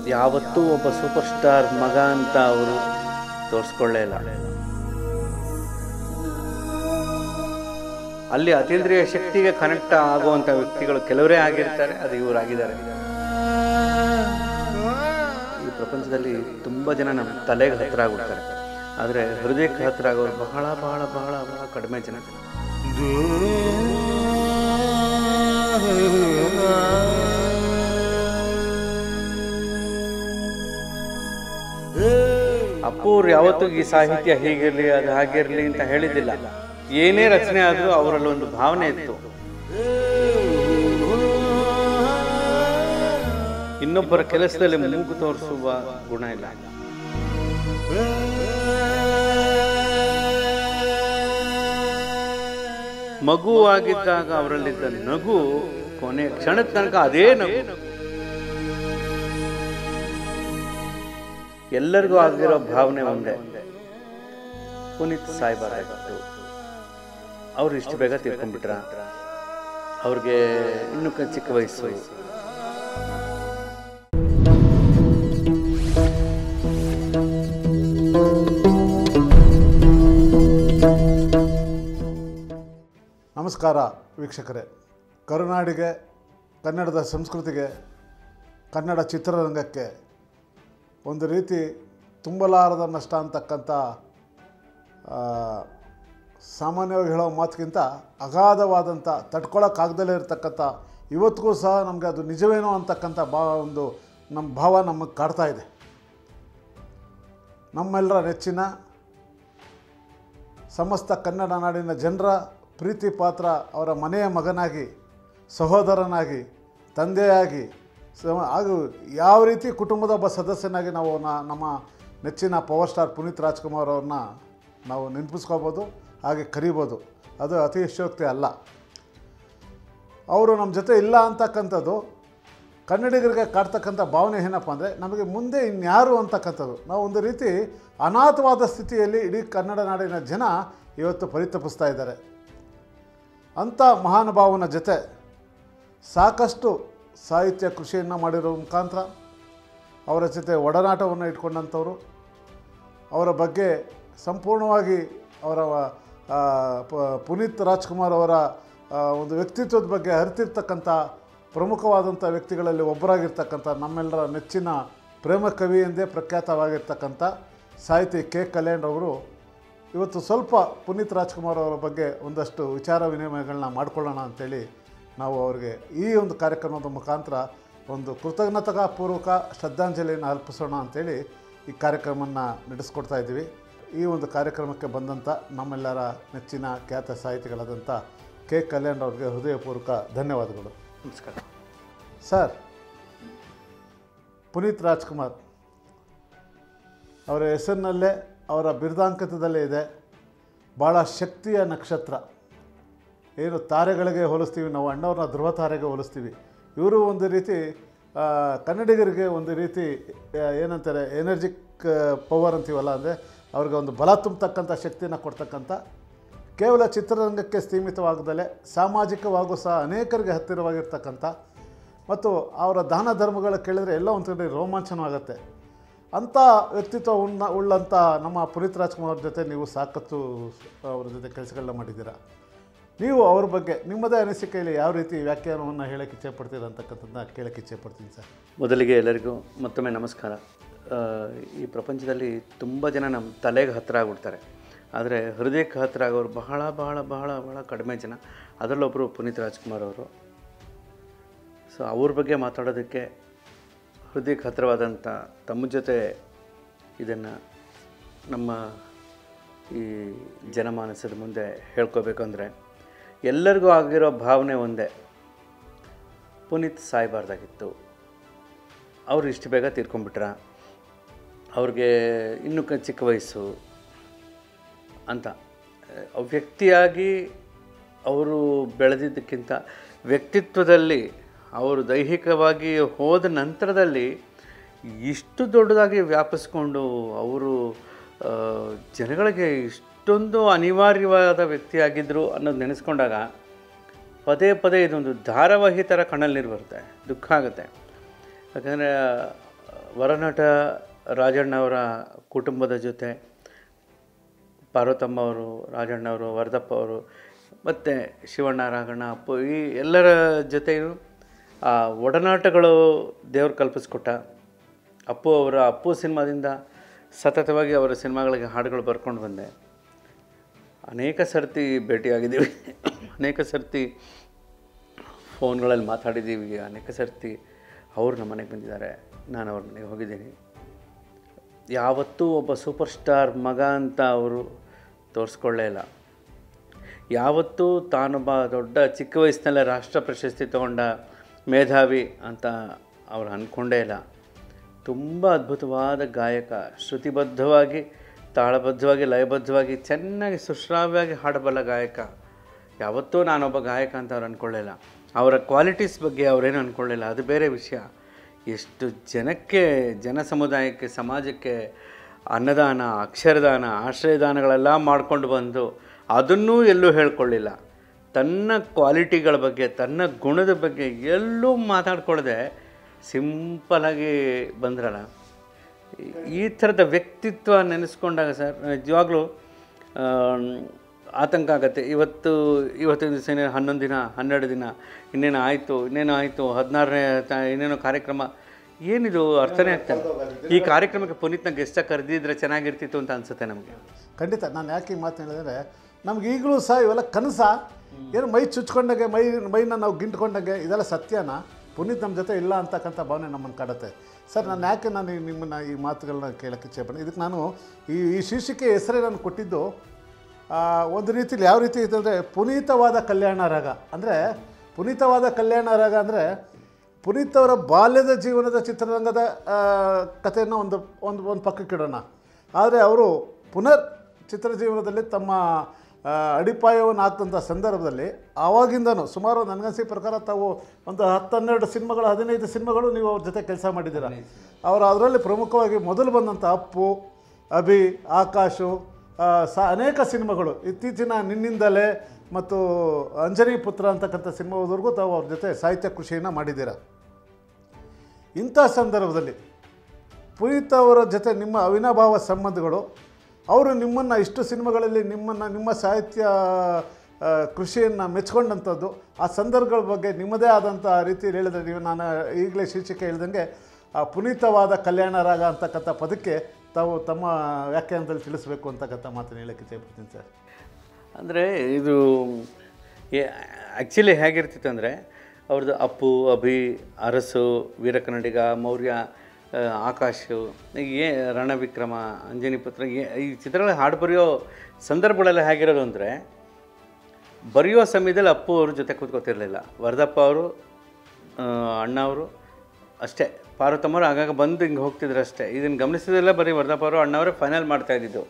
ಯಾವತ್ತೂ ಒಬ್ಬ super star ಮಗ ಅಂತ ಅವರು ತೋರಿಸ್ಕೊಳ್ಳೇ ಇಲ್ಲ. ಅಲ್ಲಿ ಅತೀಂದ್ರಿಯ ಶಕ್ತಿಗೆ ಕನೆಕ್ಟ್ ಆಗುವಂಥ ವ್ಯಕ್ತಿಗಳು ಕೆಲವರೇ ಆಗಿರ್ತಾರೆ, ಅದು ಇವರಾಗಿದ್ದಾರೆ. ಈ ಪ್ರಪಂಚದಲ್ಲಿ ತುಂಬ ಜನ ನಮ್ಮ ತಲೆಗೆ ಹತ್ತಿರ ಆಗ್ಬಿಡ್ತಾರೆ, ಆದರೆ ಹೃದಯಕ್ಕೆ ಹತ್ತಿರ ಆಗೋರು ಬಹಳ ಬಹಳ ಬಹಳ ಬಹಳ ಕಡಿಮೆ ಜನ. ಅಪ್ಪೂರು ಯಾವತ್ತೂ ಈ ಸಾಹಿತ್ಯ ಹೀಗಿರಲಿ ಅದು ಹಾಗಿರಲಿ ಅಂತ ಹೇಳಿದ್ದಿಲ್ಲ. ಏನೇ ರಚನೆ ಆದರೂ ಅವರಲ್ಲಿ ಒಂದು ಭಾವನೆ ಇತ್ತು. ಇನ್ನೊಬ್ಬರ ಕೆಲಸದಲ್ಲಿ ಮೂಗು ತೋರಿಸುವ ಗುಣ ಇಲ್ಲ. ಮಗುವಾಗಿದ್ದಾಗ ಅವರಲ್ಲಿದ್ದ ನಗು ಕೊನೆ ಕ್ಷಣದ ತನಕ ಅದೇ ನಗು. ಎಲ್ಲರಿಗೂ ಆಗಿರೋ ಭಾವನೆ ಒಂದೇ, ಪುನೀತ್ ಸಾಯ್ಬಾರ್ದಾಗಿತ್ತು. ಅವ್ರು ಇಷ್ಟು ಬೇಗ ತಿಳ್ಕೊಂಡ್ಬಿಟ್ರ, ಅವ್ರಿಗೆ ಇನ್ನೂ ಚಿಕ್ಕ ವಯಸ್ಸು. ನಮಸ್ಕಾರ ವೀಕ್ಷಕರೇ. ಕರುನಾಡಿಗೆ, ಕನ್ನಡದ ಸಂಸ್ಕೃತಿಗೆ, ಕನ್ನಡ ಚಿತ್ರರಂಗಕ್ಕೆ ಒಂದು ರೀತಿ ತುಂಬಲಾರದ ನಷ್ಟ ಅಂತಕ್ಕಂಥ ಸಾಮಾನ್ಯವಾಗಿ ಹೇಳೋ ಮಾತಿಗಿಂತ ಅಗಾಧವಾದಂಥ ತಡ್ಕೊಳಕ್ಕಾಗ್ದಲೇ ಇರತಕ್ಕಂಥ, ಇವತ್ತಿಗೂ ಸಹ ನಮಗೆ ಅದು ನಿಜವೇನೋ ಅಂತಕ್ಕಂಥ ಒಂದು ನಮ್ಮ ಭಾವ ನಮಗೆ ಕಾಡ್ತಾ ಇದೆ. ನಮ್ಮೆಲ್ಲರ ನೆಚ್ಚಿನ ಸಮಸ್ತ ಕನ್ನಡ ನಾಡಿನ ಜನರ ಪ್ರೀತಿ ಪಾತ್ರ, ಅವರ ಮನೆಯ ಮಗನಾಗಿ, ಸಹೋದರನಾಗಿ, ತಂದೆಯಾಗಿ, ಹಾಗೂ ಯಾವ ರೀತಿ ಕುಟುಂಬದ ಒಬ್ಬ ಸದಸ್ಯನಾಗಿ ನಾವು ನಮ್ಮ ನೆಚ್ಚಿನ ಪವರ್ ಸ್ಟಾರ್ ಪುನೀತ್ ರಾಜ್ಕುಮಾರ್ ಅವ್ರನ್ನ ನಾವು ನೆನಪಿಸ್ಕೋಬೋದು, ಹಾಗೆ ಕರಿಬೋದು. ಅದು ಅತಿಶಯೋಕ್ತಿ ಅಲ್ಲ. ಅವರು ನಮ್ಮ ಜೊತೆ ಇಲ್ಲ ಅಂತಕ್ಕಂಥದ್ದು ಕನ್ನಡಿಗರಿಗೆ ಕಾಡ್ತಕ್ಕಂಥ ಭಾವನೆ ಏನಪ್ಪ ಅಂದರೆ, ನಮಗೆ ಮುಂದೆ ಇನ್ಯಾರು ಅಂತಕ್ಕಂಥದ್ದು. ನಾವು ಒಂದು ರೀತಿ ಅನಾಥವಾದ ಸ್ಥಿತಿಯಲ್ಲಿ ಇಡೀ ಕನ್ನಡ ನಾಡಿನ ಜನ ಇವತ್ತು ಪರಿತಪಿಸ್ತಾ ಇದ್ದಾರೆ. ಅಂಥ ಮಹಾನುಭಾವನ ಜೊತೆ ಸಾಕಷ್ಟು ಸಾಹಿತ್ಯ ಕೃಷಿಯನ್ನು ಮಾಡಿರೋ ಮುಖಾಂತರ ಅವರ ಜೊತೆ ಒಡನಾಟವನ್ನು ಇಟ್ಕೊಂಡಂಥವರು, ಅವರ ಬಗ್ಗೆ ಸಂಪೂರ್ಣವಾಗಿ ಅವರ ಪುನೀತ್ ರಾಜ್ಕುಮಾರ್ ಅವರ ಒಂದು ವ್ಯಕ್ತಿತ್ವದ ಬಗ್ಗೆ ಅರಿತಿರ್ತಕ್ಕಂಥ ಪ್ರಮುಖವಾದಂಥ ವ್ಯಕ್ತಿಗಳಲ್ಲಿ ಒಬ್ಬರಾಗಿರ್ತಕ್ಕಂಥ ನಮ್ಮೆಲ್ಲರ ನೆಚ್ಚಿನ ಪ್ರೇಮ ಕವಿ ಎಂದೇ ಪ್ರಖ್ಯಾತವಾಗಿರ್ತಕ್ಕಂಥ ಸಾಹಿತಿ ಕೆ ಕಲ್ಯಾಣ್ ಅವರು ಇವತ್ತು ಸ್ವಲ್ಪ ಪುನೀತ್ ರಾಜ್ಕುಮಾರ್ ಅವರ ಬಗ್ಗೆ ಒಂದಷ್ಟು ವಿಚಾರ ವಿನಿಮಯಗಳನ್ನ ಮಾಡಿಕೊಳ್ಳೋಣ ಅಂಥೇಳಿ ನಾವು ಅವರಿಗೆ ಈ ಒಂದು ಕಾರ್ಯಕ್ರಮದ ಮುಖಾಂತರ ಒಂದು ಕೃತಜ್ಞತಾಪೂರ್ವಕ ಶ್ರದ್ಧಾಂಜಲಿಯನ್ನು ಅರ್ಪಿಸೋಣ ಅಂಥೇಳಿ ಈ ಕಾರ್ಯಕ್ರಮವನ್ನು ನಡೆಸ್ಕೊಡ್ತಾ ಇದ್ದೀವಿ. ಈ ಒಂದು ಕಾರ್ಯಕ್ರಮಕ್ಕೆ ಬಂದಂಥ ನಮ್ಮೆಲ್ಲರ ನೆಚ್ಚಿನ ಖ್ಯಾತ ಸಾಹಿತಿಗಳಾದಂಥ ಕೆ ಕಲ್ಯಾಣ್ ಅವ್ರಿಗೆ ಹೃದಯಪೂರ್ವಕ ಧನ್ಯವಾದಗಳು. ನಮಸ್ಕಾರ ಸರ್. ಪುನೀತ್ ರಾಜ್ಕುಮಾರ್ ಅವರ ಹೆಸರಿನಲ್ಲೇ, ಅವರ ಬಿರುದಾಂಕಿತದಲ್ಲೇ ಇದೆ ಭಾಳ ಶಕ್ತಿಯ ನಕ್ಷತ್ರ. ಏನು ತಾರೆಗಳಿಗೆ ಹೋಲಿಸ್ತೀವಿ ನಾವು, ಅಣ್ಣವ್ರನ್ನ ಧ್ರುವ ತಾರೆಗೆ ಹೋಲಿಸ್ತೀವಿ. ಇವರು ಒಂದು ರೀತಿ ಕನ್ನಡಿಗರಿಗೆ ಒಂದು ರೀತಿ ಏನಂತಾರೆ, ಎನರ್ಜಿಕ್ ಪವರ್ ಅಂತೀವಲ್ಲ, ಅಂದರೆ ಅವ್ರಿಗೆ ಒಂದು ಬಲ ತುಂಬತಕ್ಕಂಥ ಶಕ್ತಿಯನ್ನು ಕೊಡ್ತಕ್ಕಂಥ, ಕೇವಲ ಚಿತ್ರರಂಗಕ್ಕೆ ಸೀಮಿತವಾಗದಲೇ ಸಾಮಾಜಿಕವಾಗೂ ಸಹ ಅನೇಕರಿಗೆ ಹತ್ತಿರವಾಗಿರ್ತಕ್ಕಂಥ, ಮತ್ತು ಅವರ ದಾನ ಧರ್ಮಗಳು ಕೇಳಿದರೆ ಎಲ್ಲ ಒಂದು ಕಡೆ ರೋಮಾಂಚನವಾಗುತ್ತೆ. ಅಂಥ ವ್ಯಕ್ತಿತ್ವ ಉಳ್ಳಂಥ ನಮ್ಮ ಪುನೀತ್ ರಾಜ್ಕುಮಾರ್ ಅವ್ರ ಜೊತೆ ನೀವು ಸಾಕಷ್ಟು ಅವ್ರ ಜೊತೆ ಕೆಲಸಗಳನ್ನ ಮಾಡಿದ್ದೀರಾ. ನೀವು ಅವ್ರ ಬಗ್ಗೆ ನಿಮ್ಮದೇ ಅನಿಸಿಕೆಯಲ್ಲಿ ಯಾವ ರೀತಿ ವ್ಯಾಖ್ಯಾನವನ್ನು ಹೇಳೋಕ್ಕೆ ಇಚ್ಛೆಪಡ್ತೀರ ಅಂತಕ್ಕಂಥದ್ದನ್ನ ಕೇಳೋಕ್ಕೆ ಇಚ್ಛೆಪಡ್ತೀನಿ ಸರ್. ಮೊದಲಿಗೆ ಎಲ್ಲರಿಗೂ ಮತ್ತೊಮ್ಮೆ ನಮಸ್ಕಾರ. ಈ ಪ್ರಪಂಚದಲ್ಲಿ ತುಂಬ ಜನ ನಮ್ಮ ತಲೆಗೆ ಹತ್ತಿರ ಆಗ್ಬಿಡ್ತಾರೆ, ಆದರೆ ಹೃದಯಕ್ಕೆ ಹತ್ತಿರ ಆಗೋರು ಬಹಳ ಬಹಳ ಬಹಳ ಬಹಳ ಕಡಿಮೆ ಜನ. ಅದರಲ್ಲೊಬ್ಬರು ಪುನೀತ್ ರಾಜ್ಕುಮಾರ್ ಅವರು. ಸೊ ಅವ್ರ ಬಗ್ಗೆ ಮಾತಾಡೋದಕ್ಕೆ ಹೃದಯಕ್ಕೆ ಹತ್ತಿರವಾದಂಥ ತಮ್ಮ ಜೊತೆ ಇದನ್ನು ನಮ್ಮ ಈ ಜನಮಾನಸದ ಮುಂದೆ ಹೇಳ್ಕೋಬೇಕು ಅಂದರೆ, ಎಲ್ಲರಿಗೂ ಆಗಿರೋ ಭಾವನೆ ಒಂದೇ, ಪುನೀತ್ ಸಾಯ್ಬಾರ್ದಾಗಿತ್ತು. ಅವರು ಇಷ್ಟು ಬೇಗ ತೀರ್ಕೊಂಡ್ಬಿಟ್ರ, ಅವ್ರಿಗೆ ಇನ್ನೂ ಚಿಕ್ಕ ವಯಸ್ಸು ಅಂತ. ವ್ಯಕ್ತಿಯಾಗಿ ಅವರು ಬೆಳೆದಿದ್ದಕ್ಕಿಂತ ವ್ಯಕ್ತಿತ್ವದಲ್ಲಿ ಅವರು ದೈಹಿಕವಾಗಿ ಹೋದ ನಂತರದಲ್ಲಿ ಇಷ್ಟು ದೊಡ್ಡದಾಗಿ ವ್ಯಾಪಿಸ್ಕೊಂಡು ಅವರು ಜನಗಳಿಗೆ ಇಷ್ಟೊಂದು ಅನಿವಾರ್ಯವಾದ ವ್ಯಕ್ತಿಯಾಗಿದ್ದರು ಅನ್ನೋದು ನೆನೆಸ್ಕೊಂಡಾಗ ಪದೇ ಪದೇ ಇದೊಂದು ಧಾರಾವಾಹಿ ಥರ ಕಣ್ಣಲ್ಲಿ ನೀರು ಬರುತ್ತೆ, ದುಃಖ ಆಗುತ್ತೆ. ಯಾಕಂದರೆ ವರನಟ ರಾಜಣ್ಣವರ ಕುಟುಂಬದ ಜೊತೆ ಪಾರ್ವತಮ್ಮ ಅವರು, ರಾಜಣ್ಣವರು, ವರದಪ್ಪ ಅವರು ಮತ್ತು ಶಿವಣ್ಣ, ರಾಘಣ್ಣ, ಅಪ್ಪು ಈ ಎಲ್ಲರ ಜೊತೆಯೂ ಆ ಒಡನಾಟಗಳು ದೇವರು ಕಲ್ಪಿಸ್ಕೊಟ್ಟ. ಅಪ್ಪು ಸಿನಿಮಾದಿಂದ ಸತತವಾಗಿ ಅವರ ಸಿನಿಮಾಗಳಿಗೆ ಹಾಡುಗಳು ಬರ್ಕೊಂಡು ಬಂದೆ. ಅನೇಕ ಸರ್ತಿ ಭೇಟಿಯಾಗಿದ್ದೀವಿ, ಅನೇಕ ಸರ್ತಿ ಫೋನ್ಗಳಲ್ಲಿ ಮಾತಾಡಿದ್ದೀವಿ, ಅನೇಕ ಸರ್ತಿ ಅವರು ನಮ್ಮ ಮನೆಗೆ ಬಂದಿದ್ದಾರೆ, ನಾನು ಅವ್ರ ಮನೆಗೆ ಹೋಗಿದ್ದೀನಿ. ಯಾವತ್ತೂ ಒಬ್ಬ ಸೂಪರ್ ಸ್ಟಾರ್ ಮಗ ಅಂತ ಅವರು ತೋರಿಸ್ಕೊಳ್ಳೇ ಇಲ್ಲ. ಯಾವತ್ತೂ ತಾನೊಬ್ಬ ದೊಡ್ಡ ಚಿಕ್ಕ ವಯಸ್ಸಿನಲ್ಲೇ ರಾಷ್ಟ್ರ ಪ್ರಶಸ್ತಿ ತಗೊಂಡ ಮೇಧಾವಿ ಅಂತ ಅವ್ರು ಅಂದ್ಕೊಂಡೇ ಇಲ್ಲ. ತುಂಬ ಅದ್ಭುತವಾದ ಗಾಯಕ, ಶ್ರುತಿಬದ್ಧವಾಗಿ, ತಾಳಬದ್ಧವಾಗಿ, ಲಯಬದ್ಧವಾಗಿ, ಚೆನ್ನಾಗಿ ಸುಶ್ರಾವ್ಯವಾಗಿ ಹಾಡಬಲ್ಲ ಗಾಯಕ. ಯಾವತ್ತೂ ನಾನೊಬ್ಬ ಗಾಯಕ ಅಂತ ಅವ್ರು ಅಂದ್ಕೊಳ್ಳಿಲ್ಲ. ಅವರ ಕ್ವಾಲಿಟೀಸ್ ಬಗ್ಗೆ ಅವರೇನು ಅಂದ್ಕೊಳ್ಳಿಲ್ಲ, ಅದು ಬೇರೆ ವಿಷಯ. ಎಷ್ಟು ಜನಕ್ಕೆ, ಜನ ಸಮುದಾಯಕ್ಕೆ, ಸಮಾಜಕ್ಕೆ ಅನ್ನದಾನ, ಅಕ್ಷರದಾನ, ಆಶ್ರಯದಾನಗಳೆಲ್ಲ ಮಾಡ್ಕೊಂಡು ಬಂದು ಅದನ್ನೂ ಎಲ್ಲೂ ಹೇಳ್ಕೊಳ್ಳಿಲ್ಲ. ತನ್ನ ಕ್ವಾಲಿಟಿಗಳ ಬಗ್ಗೆ, ತನ್ನ ಗುಣದ ಬಗ್ಗೆ ಎಲ್ಲೂ ಮಾತಾಡ್ಕೊಳ್ಳದೆ ಸಿಂಪಲಾಗಿ ಬಂದ್ರಲ್ಲ. ಈ ಥರದ ವ್ಯಕ್ತಿತ್ವ ನೆನೆಸ್ಕೊಂಡಾಗ ಸರ್ ನಿಜವಾಗ್ಲೂ ಆತಂಕ ಆಗುತ್ತೆ. ಇವತ್ತಿನ ದಿವಸ 11 ದಿನ, 12 ದಿನ, ಇನ್ನೇನೋ ಆಯಿತು 16ನೇ ಇನ್ನೇನೋ ಕಾರ್ಯಕ್ರಮ, ಏನಿದು ಅರ್ಥನೇ ಆಗ್ತದೆ. ಈ ಕಾರ್ಯಕ್ರಮಕ್ಕೆ ಪುನೀತ್ನ ಗೆಸ್ಟಾಗಿ ಕರೆದಿದ್ರೆ ಚೆನ್ನಾಗಿರ್ತಿತ್ತು ಅಂತ ಅನಿಸುತ್ತೆ ನಮಗೆ. ಖಂಡಿತ. ನಾನು ಯಾಕೆ ಈ ಮಾತು ಹೇಳಿದ್ರೆ, ನಮ್ಗೆ ಈಗಲೂ ಸಹ ಇವೆಲ್ಲ ಕನಸ, ಏನು ಮೈ ಚುಚ್ಕೊಂಡಾಗೆ, ಮೈನ ನಾವು ಗಿಂಟ್ಕೊಂಡಾಗೆ, ಇದೆಲ್ಲ ಸತ್ಯನ. ಪುನೀತ್ ನಮ್ಮ ಜೊತೆ ಇಲ್ಲ ಅಂತಕ್ಕಂಥ ಭಾವನೆ ನಮ್ಮನ್ನು ಕಾಡುತ್ತೆ. ಸರ್, ನಾನು ಯಾಕೆ ನಿಮ್ಮನ್ನು ಈ ಮಾತುಗಳನ್ನ ಕೇಳೋಕ್ಕೆ ಇಚ್ಛೆಪಡ್ತೀನಿ. ಇದಕ್ಕೆ ನಾನು ಈ ಶೀರ್ಷಿಕೆ ಹೆಸರೇ ನಾನು ಕೊಟ್ಟಿದ್ದು ಒಂದು ರೀತಿಯಲ್ಲಿ ಯಾವ ರೀತಿ ಇದೆ ಅಂದರೆ, ಪುನೀತವಾದ ಕಲ್ಯಾಣ ರಾಗ. ಅಂದರೆ ಪುನೀತವಾದ ಕಲ್ಯಾಣ ರಾಗ ಅಂದರೆ ಪುನೀತ್ ಅವರ ಬಾಲ್ಯದ ಜೀವನದ ಚಿತ್ರರಂಗದ ಕಥೆಯನ್ನು ಒಂದು ಪಕ್ಕಕ್ಕೆ ಇಡೋಣ. ಆದರೆ ಅವರು ಪುನರ್ ಚಿತ್ರಜೀವನದಲ್ಲಿ ತಮ್ಮ ಅಡಿಪಾಯವನ್ನು ಹಾಕ್ತಂಥ ಸಂದರ್ಭದಲ್ಲಿ ಆವಾಗಿಂದನೂ ಸುಮಾರು ನನಗನ್ಸಿ ಪ್ರಕಾರ ತಾವು ಒಂದು 10-12 ಸಿನಿಮಾಗಳು, 15 ಸಿನಿಮಾಗಳು ನೀವು ಅವ್ರ ಜೊತೆ ಕೆಲಸ ಮಾಡಿದ್ದೀರ. ಅವರು ಅದರಲ್ಲಿ ಪ್ರಮುಖವಾಗಿ ಮೊದಲು ಬಂದಂಥ ಅಪ್ಪು, ಅಭಿ, ಆಕಾಶು, ಅನೇಕ ಸಿನಿಮಾಗಳು, ಇತ್ತೀಚಿನ ನಿನ್ನಿಂದಲೇ ಮತ್ತು ಅಂಜನಿ ಪುತ್ರ ಅಂತಕ್ಕಂಥ ಸಿನಿಮಾವರೆಗೂ ತಾವು ಅವ್ರ ಜೊತೆ ಸಾಹಿತ್ಯ ಕೃಷಿಯನ್ನು ಮಾಡಿದ್ದೀರ. ಇಂಥ ಸಂದರ್ಭದಲ್ಲಿ ಪುನೀತ್ ಅವರ ಜೊತೆ ನಿಮ್ಮ ಅವಿನಾಭಾವ ಸಂಬಂಧಗಳು, ಅವರು ನಿಮ್ಮನ್ನು ಇಷ್ಟು ಸಿನಿಮಾಗಳಲ್ಲಿ ನಿಮ್ಮ ಸಾಹಿತ್ಯ ಕೃಷಿಯನ್ನು ಮೆಚ್ಕೊಂಡಂಥದ್ದು, ಆ ಸಂದರ್ಭಗಳ ಬಗ್ಗೆ ನಿಮ್ಮದೇ ಆದಂಥ ರೀತಿಯಲ್ಲಿ ಹೇಳಿದ್ರೆ, ನೀವು ನಾನು ಈಗಲೇ ಶೀರ್ಷಿಕೆ ಹೇಳಿದಂಗೆ ಪುನೀತವಾದ ಕಲ್ಯಾಣ ರಾಗ ಅಂತಕ್ಕಂಥ ಪದಕ್ಕೆ ತಾವು ತಮ್ಮ ವ್ಯಾಖ್ಯಾನದಲ್ಲಿ ತಿಳಿಸ್ಬೇಕು ಅಂತಕ್ಕಂಥ ಮಾತನ್ನು ಹೇಳೋಕ್ಕೆ ಇಚ್ಛೆಪಡ್ತೀನಿ ಸರ್. ಅಂದರೆ ಇದು ಆ್ಯಕ್ಚುಲಿ ಹೇಗಿರ್ತಿತ್ತು ಅಂದರೆ, ಅವ್ರದ್ದು ಅಪ್ಪು, ಅಭಿ, ಅರಸು, ವೀರಕನ್ನಡಿಗ, ಮೌರ್ಯ, ಆಕಾಶು, ರಣವಿಕ್ರಮ, ಅಂಜನಿ ಪುತ್ರ, ಈ ಚಿತ್ರಗಳ ಹಾಡು ಬರೆಯೋ ಸಂದರ್ಭಗಳೆಲ್ಲ ಹೇಗಿರೋದು ಅಂದರೆ, ಬರೆಯೋ ಸಮಯದಲ್ಲಿ ಅಪ್ಪು ಅವ್ರ ಜೊತೆ ಕೂತ್ಕೋತಿರಲಿಲ್ಲ. ವರದಪ್ಪ ಅವರು, ಅಣ್ಣ ಅವರು ಅಷ್ಟೇ. ಪಾರ್ವತಮ್ಮರು ಆಗಾಗ ಬಂದು ಹಿಂಗೆ ಹೋಗ್ತಿದ್ರು ಅಷ್ಟೇ. ಇದನ್ನು ಗಮನಿಸಿದೆಲ್ಲ ಬರೀ ವರದಪ್ಪ ಅವರು, ಅಣ್ಣವರೇ ಫೈನಲ್ ಮಾಡ್ತಾಯಿದ್ದಿದ್ದು.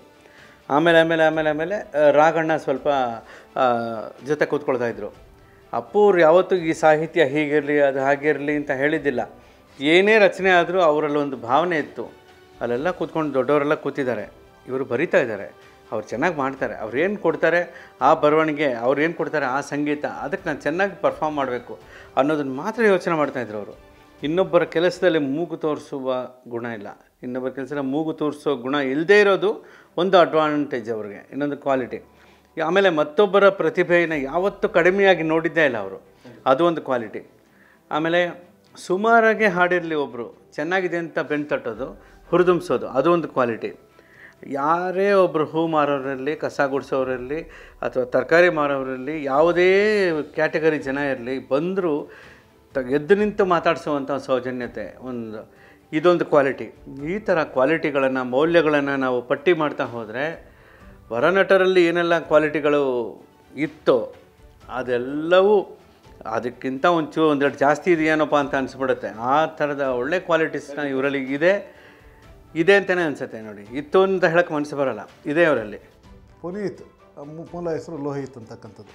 ಆಮೇಲೆ ರಾಘಣ್ಣ ಸ್ವಲ್ಪ ಜೊತೆ ಕೂತ್ಕೊಳ್ತಾಯಿದ್ರು. ಅಪ್ಪು ಅವ್ರು ಯಾವತ್ತೂ ಈ ಸಾಹಿತ್ಯ ಹೀಗಿರಲಿ, ಅದು ಹಾಗಿರಲಿ ಅಂತ ಹೇಳಿದ್ದಿಲ್ಲ. ಏನೇ ರಚನೆ ಆದರೂ ಅವರಲ್ಲೊಂದು ಭಾವನೆ ಇತ್ತು. ಅಲ್ಲೆಲ್ಲ ಕೂತ್ಕೊಂಡು ದೊಡ್ಡವರೆಲ್ಲ ಕೂತಿದ್ದಾರೆ, ಇವರು ಬರಿತಾ ಇದ್ದಾರೆ, ಅವ್ರು ಚೆನ್ನಾಗಿ ಮಾಡ್ತಾರೆ, ಅವ್ರು ಏನು ಕೊಡ್ತಾರೆ ಆ ಬರವಣಿಗೆ, ಅವ್ರು ಏನು ಕೊಡ್ತಾರೆ ಆ ಸಂಗೀತ, ಅದಕ್ಕೆ ನಾನು ಚೆನ್ನಾಗಿ ಪರ್ಫಾರ್ಮ್ ಮಾಡಬೇಕು ಅನ್ನೋದನ್ನು ಮಾತ್ರ ಯೋಚನೆ ಮಾಡ್ತಾಯಿದ್ರು ಅವರು. ಇನ್ನೊಬ್ಬರ ಕೆಲಸದಲ್ಲಿ ಮೂಗು ತೋರಿಸುವ ಗುಣ ಇಲ್ಲ. ಇನ್ನೊಬ್ಬರ ಕೆಲಸದಲ್ಲಿ ಮೂಗು ತೋರಿಸೋ ಗುಣ ಇಲ್ಲದೇ ಇರೋದು ಒಂದು ಅಡ್ವಾಂಟೇಜ್ ಅವ್ರಿಗೆ, ಇನ್ನೊಂದು ಕ್ವಾಲಿಟಿ. ಆಮೇಲೆ ಮತ್ತೊಬ್ಬರ ಪ್ರತಿಭೆಯನ್ನು ಯಾವತ್ತೂ ಕಡಿಮೆಯಾಗಿ ನೋಡಿದ್ದೇ ಇಲ್ಲ ಅವರು, ಅದು ಒಂದು ಕ್ವಾಲಿಟಿ. ಆಮೇಲೆ ಸುಮಾರಾಗೆ ಹಾಡಿರಲಿ, ಒಬ್ಬರು ಚೆನ್ನಾಗಿದೆ ಅಂತ ಬೆನ್ನು ತಟ್ಟೋದು, ಹುರಿದುಂಬಿಸೋದು, ಅದು ಒಂದು ಕ್ವಾಲಿಟಿ. ಯಾರೇ ಒಬ್ಬರು ಹೂ ಮಾರೋರಿರಲಿ, ಕಸ ಗುಡಿಸೋರಿರಲಿ, ಅಥವಾ ತರಕಾರಿ ಮಾರೋರಿರಲಿ, ಯಾವುದೇ ಕ್ಯಾಟಗರಿ ಜನ ಇರಲಿ, ಬಂದರೂ ಎದ್ದು ನಿಂತು ಮಾತಾಡಿಸುವಂಥ ಸೌಜನ್ಯತೆ ಇದೊಂದು ಕ್ವಾಲಿಟಿ. ಈ ಥರ ಕ್ವಾಲಿಟಿಗಳನ್ನು, ಮೌಲ್ಯಗಳನ್ನು ನಾವು ಪಟ್ಟಿ ಮಾಡ್ತಾ ಹೋದರೆ, ವರನಟರಲ್ಲಿ ಏನೆಲ್ಲ ಕ್ವಾಲಿಟಿಗಳು ಇತ್ತೋ ಅದೆಲ್ಲವೂ ಅದಕ್ಕಿಂತ ಒಂದೆರಡು ಜಾಸ್ತಿ ಇದೆಯೇನಪ್ಪ ಅಂತ ಅನಿಸ್ಬಿಡುತ್ತೆ. ಆ ಥರದ ಒಳ್ಳೆ ಕ್ವಾಲಿಟೀಸ್ನ ಇವರಲ್ಲಿ ಇದೆ ಅಂತಲೇ ಅನಿಸುತ್ತೆ. ನೋಡಿ, ಇತ್ತು ಅಂತ ಹೇಳೋಕ್ಕೆ ಮನಸ್ಸು ಬರೋಲ್ಲ, ಇದೆ ಅವರಲ್ಲಿ. ಪುನೀತ್ ಮೂಲ ಹೆಸರು ಲೋಹಿತ್ ಅಂತಕ್ಕಂಥದ್ದು.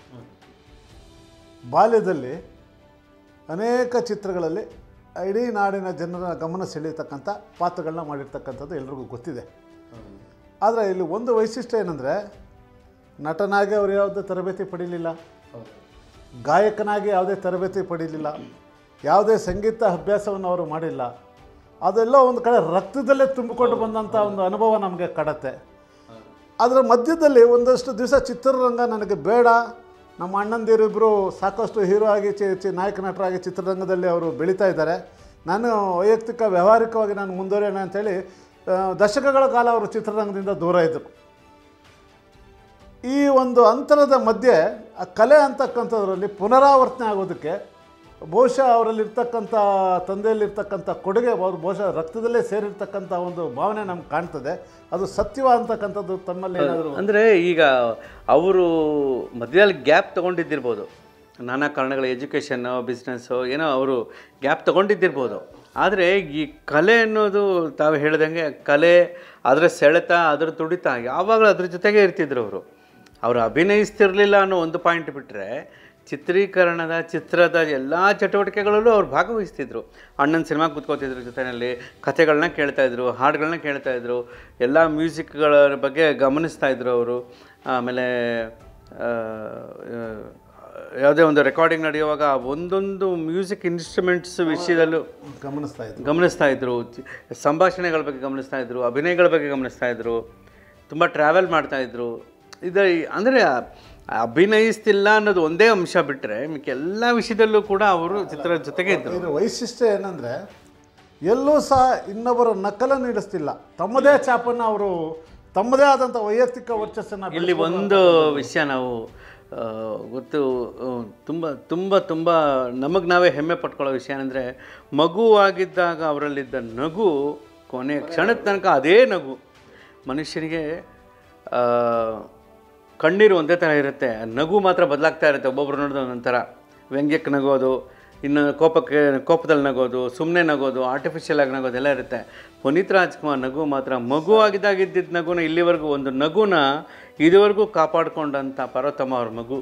ಬಾಲ್ಯದಲ್ಲಿ ಅನೇಕ ಚಿತ್ರಗಳಲ್ಲಿ ಇಡೀ ನಾಡಿನ ಜನರ ಗಮನ ಸೆಳೆಯತಕ್ಕಂಥ ಪಾತ್ರಗಳನ್ನ ಮಾಡಿರ್ತಕ್ಕಂಥದ್ದು ಎಲ್ರಿಗೂ ಗೊತ್ತಿದೆ. ಆದರೆ ಇಲ್ಲಿ ಒಂದು ವೈಶಿಷ್ಟ್ಯ ಏನಂದರೆ, ನಟನಾಗಿ ಅವರು ಯಾವುದೇ ತರಬೇತಿ ಪಡೀಲಿಲ್ಲ, ಗಾಯಕನಾಗಿ ಯಾವುದೇ ತರಬೇತಿ ಪಡೀಲಿಲ್ಲ, ಯಾವುದೇ ಸಂಗೀತ ಅಭ್ಯಾಸವನ್ನು ಅವರು ಮಾಡಿಲ್ಲ. ಅದೆಲ್ಲ ಒಂದು ಕಡೆ ರಕ್ತದಲ್ಲೇ ತುಂಬಿಕೊಂಡು ಬಂದಂಥ ಒಂದು ಅನುಭವ ನಮಗೆ ಕಾಡುತ್ತೆ. ಅದರ ಮಧ್ಯದಲ್ಲಿ ಒಂದಷ್ಟು ದಿವಸ ಚಿತ್ರರಂಗ ನನಗೆ ಬೇಡ, ನಮ್ಮ ಅಣ್ಣಂದಿರಿಬ್ಬರು ಸಾಕಷ್ಟು ಹೀರೋ ಆಗಿ ನಾಯಕ ನಟರಾಗಿ ಚಿತ್ರರಂಗದಲ್ಲಿ ಅವರು ಬೆಳೀತಾ ಇದ್ದಾರೆ, ನಾನು ವೈಯಕ್ತಿಕ ವ್ಯಾವಹಾರಿಕವಾಗಿ ನಾನು ಮುಂದುವರಿಯೋಣ ಅಂಥೇಳಿ ದಶಕಗಳ ಕಾಲ ಅವರು ಚಿತ್ರರಂಗದಿಂದ ದೂರ ಇದ್ದರು. ಈ ಒಂದು ಅಂತರದ ಮಧ್ಯೆ ಆ ಕಲೆ ಅಂತಕ್ಕಂಥದ್ರಲ್ಲಿ ಪುನರಾವರ್ತನೆ ಆಗೋದಕ್ಕೆ ಬಹುಶಃ ಅವರಲ್ಲಿರ್ತಕ್ಕಂಥ ತಂದೆಯಲ್ಲಿರ್ತಕ್ಕಂಥ ಕೊಡುಗೆ ಅವರು ಬಹುಶಃ ರಕ್ತದಲ್ಲೇ ಸೇರಿರ್ತಕ್ಕಂಥ ಒಂದು ಭಾವನೆ ನಮ್ಗೆ ಕಾಣ್ತದೆ. ಅದು ಸತ್ಯವ ಅಂತಕ್ಕಂಥದ್ದು ತಮ್ಮಲ್ಲಿ ಏನಾದರೂ ಅಂದರೆ ಈಗ ಅವರು ಮಧ್ಯದಲ್ಲಿ ಗ್ಯಾಪ್ ತೊಗೊಂಡಿದ್ದಿರ್ಬೋದು, ನಾನಾ ಕಾರಣಗಳ ಎಜುಕೇಷನ್ನು ಬಿಸ್ನೆಸ್ಸು ಏನೋ ಅವರು ಗ್ಯಾಪ್ ತೊಗೊಂಡಿದ್ದಿರ್ಬೋದು. ಆದರೆ ಈ ಕಲೆ ಅನ್ನೋದು ತಾವು ಹೇಳ್ದಂಗೆ ಕಲೆ, ಅದರ ಸೆಳೆತ, ಅದರ ತುಡಿತ ಯಾವಾಗಲೂ ಅದ್ರ ಜೊತೆಗೆ ಇರ್ತಿದ್ರು ಅವರು ಅಭಿನಯಿಸ್ತಿರಲಿಲ್ಲ ಅನ್ನೋ ಒಂದು ಪಾಯಿಂಟ್ ಬಿಟ್ಟರೆ ಚಿತ್ರದ ಎಲ್ಲ ಚಟುವಟಿಕೆಗಳಲ್ಲೂ ಅವ್ರು ಭಾಗವಹಿಸ್ತಿದ್ರು. ಅಣ್ಣನ ಸಿನಿಮಾ ಕೂತ್ಕೋತಿದ್ರು, ಜೊತೆಯಲ್ಲಿ ಕಥೆಗಳನ್ನ ಕೇಳ್ತಾಯಿದ್ರು, ಹಾಡುಗಳನ್ನ ಕೇಳ್ತಾಯಿದ್ರು, ಎಲ್ಲ ಮ್ಯೂಸಿಕ್ಗಳ ಬಗ್ಗೆ ಗಮನಿಸ್ತಾಯಿದ್ರು ಅವರು. ಆಮೇಲೆ ಯಾವುದೇ ಒಂದು ರೆಕಾರ್ಡಿಂಗ್ ನಡೆಯುವಾಗ ಒಂದೊಂದು ಮ್ಯೂಸಿಕ್ ಇನ್ಸ್ಟ್ರೂಮೆಂಟ್ಸ್ ವಿಷಯದಲ್ಲೂ ಗಮನಿಸ್ತಾಯಿದ್ರು, ಸಂಭಾಷಣೆಗಳ ಬಗ್ಗೆ ಗಮನಿಸ್ತಾಯಿದ್ರು, ಅಭಿನಯಗಳ ಬಗ್ಗೆ ಗಮನಿಸ್ತಾಯಿದ್ರು, ತುಂಬ ಟ್ರಾವೆಲ್ ಮಾಡ್ತಾಯಿದ್ರು. ಅಂದರೆ ಅಭಿನಯಿಸ್ತಿಲ್ಲ ಅನ್ನೋದು ಒಂದೇ ಅಂಶ ಬಿಟ್ಟರೆ ಎಲ್ಲ ವಿಷಯದಲ್ಲೂ ಕೂಡ ಅವರು ಚಿತ್ರದ ಜೊತೆಗೆ ಇದ್ದರು. ಇದರ ವೈಶಿಷ್ಟ್ಯ ಏನಂದರೆ ಎಲ್ಲೂ ಸಹ ಇನ್ನೊಬ್ಬರ ನಕಲನ್ನು ಇಡಿಸ್ತಿಲ್ಲ, ತಮ್ಮದೇ ಛಾಪನ್ನು ಅವರು ತಮ್ಮದೇ ಆದಂಥ ವೈಯಕ್ತಿಕ ವರ್ಚಸ್ಸನ್ನು. ಇಲ್ಲಿ ಒಂದು ವಿಷಯ ನಾವು ಗೊತ್ತು, ತುಂಬ ತುಂಬ ತುಂಬ ನಮಗೆ ನಾವೇ ಹೆಮ್ಮೆ ಪಟ್ಕೊಳ್ಳೋ ವಿಷಯ ಏನಂದರೆ ಮಗುವಾಗಿದ್ದಾಗ ಅವರಲ್ಲಿದ್ದ ನಗು ಕೊನೆಯ ಕ್ಷಣದ ತನಕ ಅದೇ ನಗು. ಮನುಷ್ಯನಿಗೆ ಕಣ್ಣೀರು ಒಂದೇ ಥರ ಇರುತ್ತೆ, ನಗು ಮಾತ್ರ ಬದಲಾಗ್ತಾ ಇರುತ್ತೆ. ಒಬ್ಬೊಬ್ರು ನೋಡಿದ ಒಂದೊಂಥರ ವ್ಯಂಗ್ಯಕ್ಕೆ ನಗೋದು, ಇನ್ನು ಕೋಪದಲ್ಲಿ ನಗೋದು, ಸುಮ್ಮನೆ ನಗೋದು, ಆರ್ಟಿಫಿಷಿಯಲ್ ಆಗಿ ನಗೋದು ಎಲ್ಲ ಇರುತ್ತೆ. ಪುನೀತ್ ರಾಜ್ಕುಮಾರ್ ನಗು ಮಾತ್ರ ಮಗುವಾಗಿದ್ದಾಗಿದ್ದ ನಗುನ ಇಲ್ಲಿವರೆಗೂ ಒಂದು ನಗುನ ಇದುವರೆಗೂ ಕಾಪಾಡಿಕೊಂಡಂಥ ಪಾರ್ವತಮ್ಮ ಅವ್ರ ಮಗು.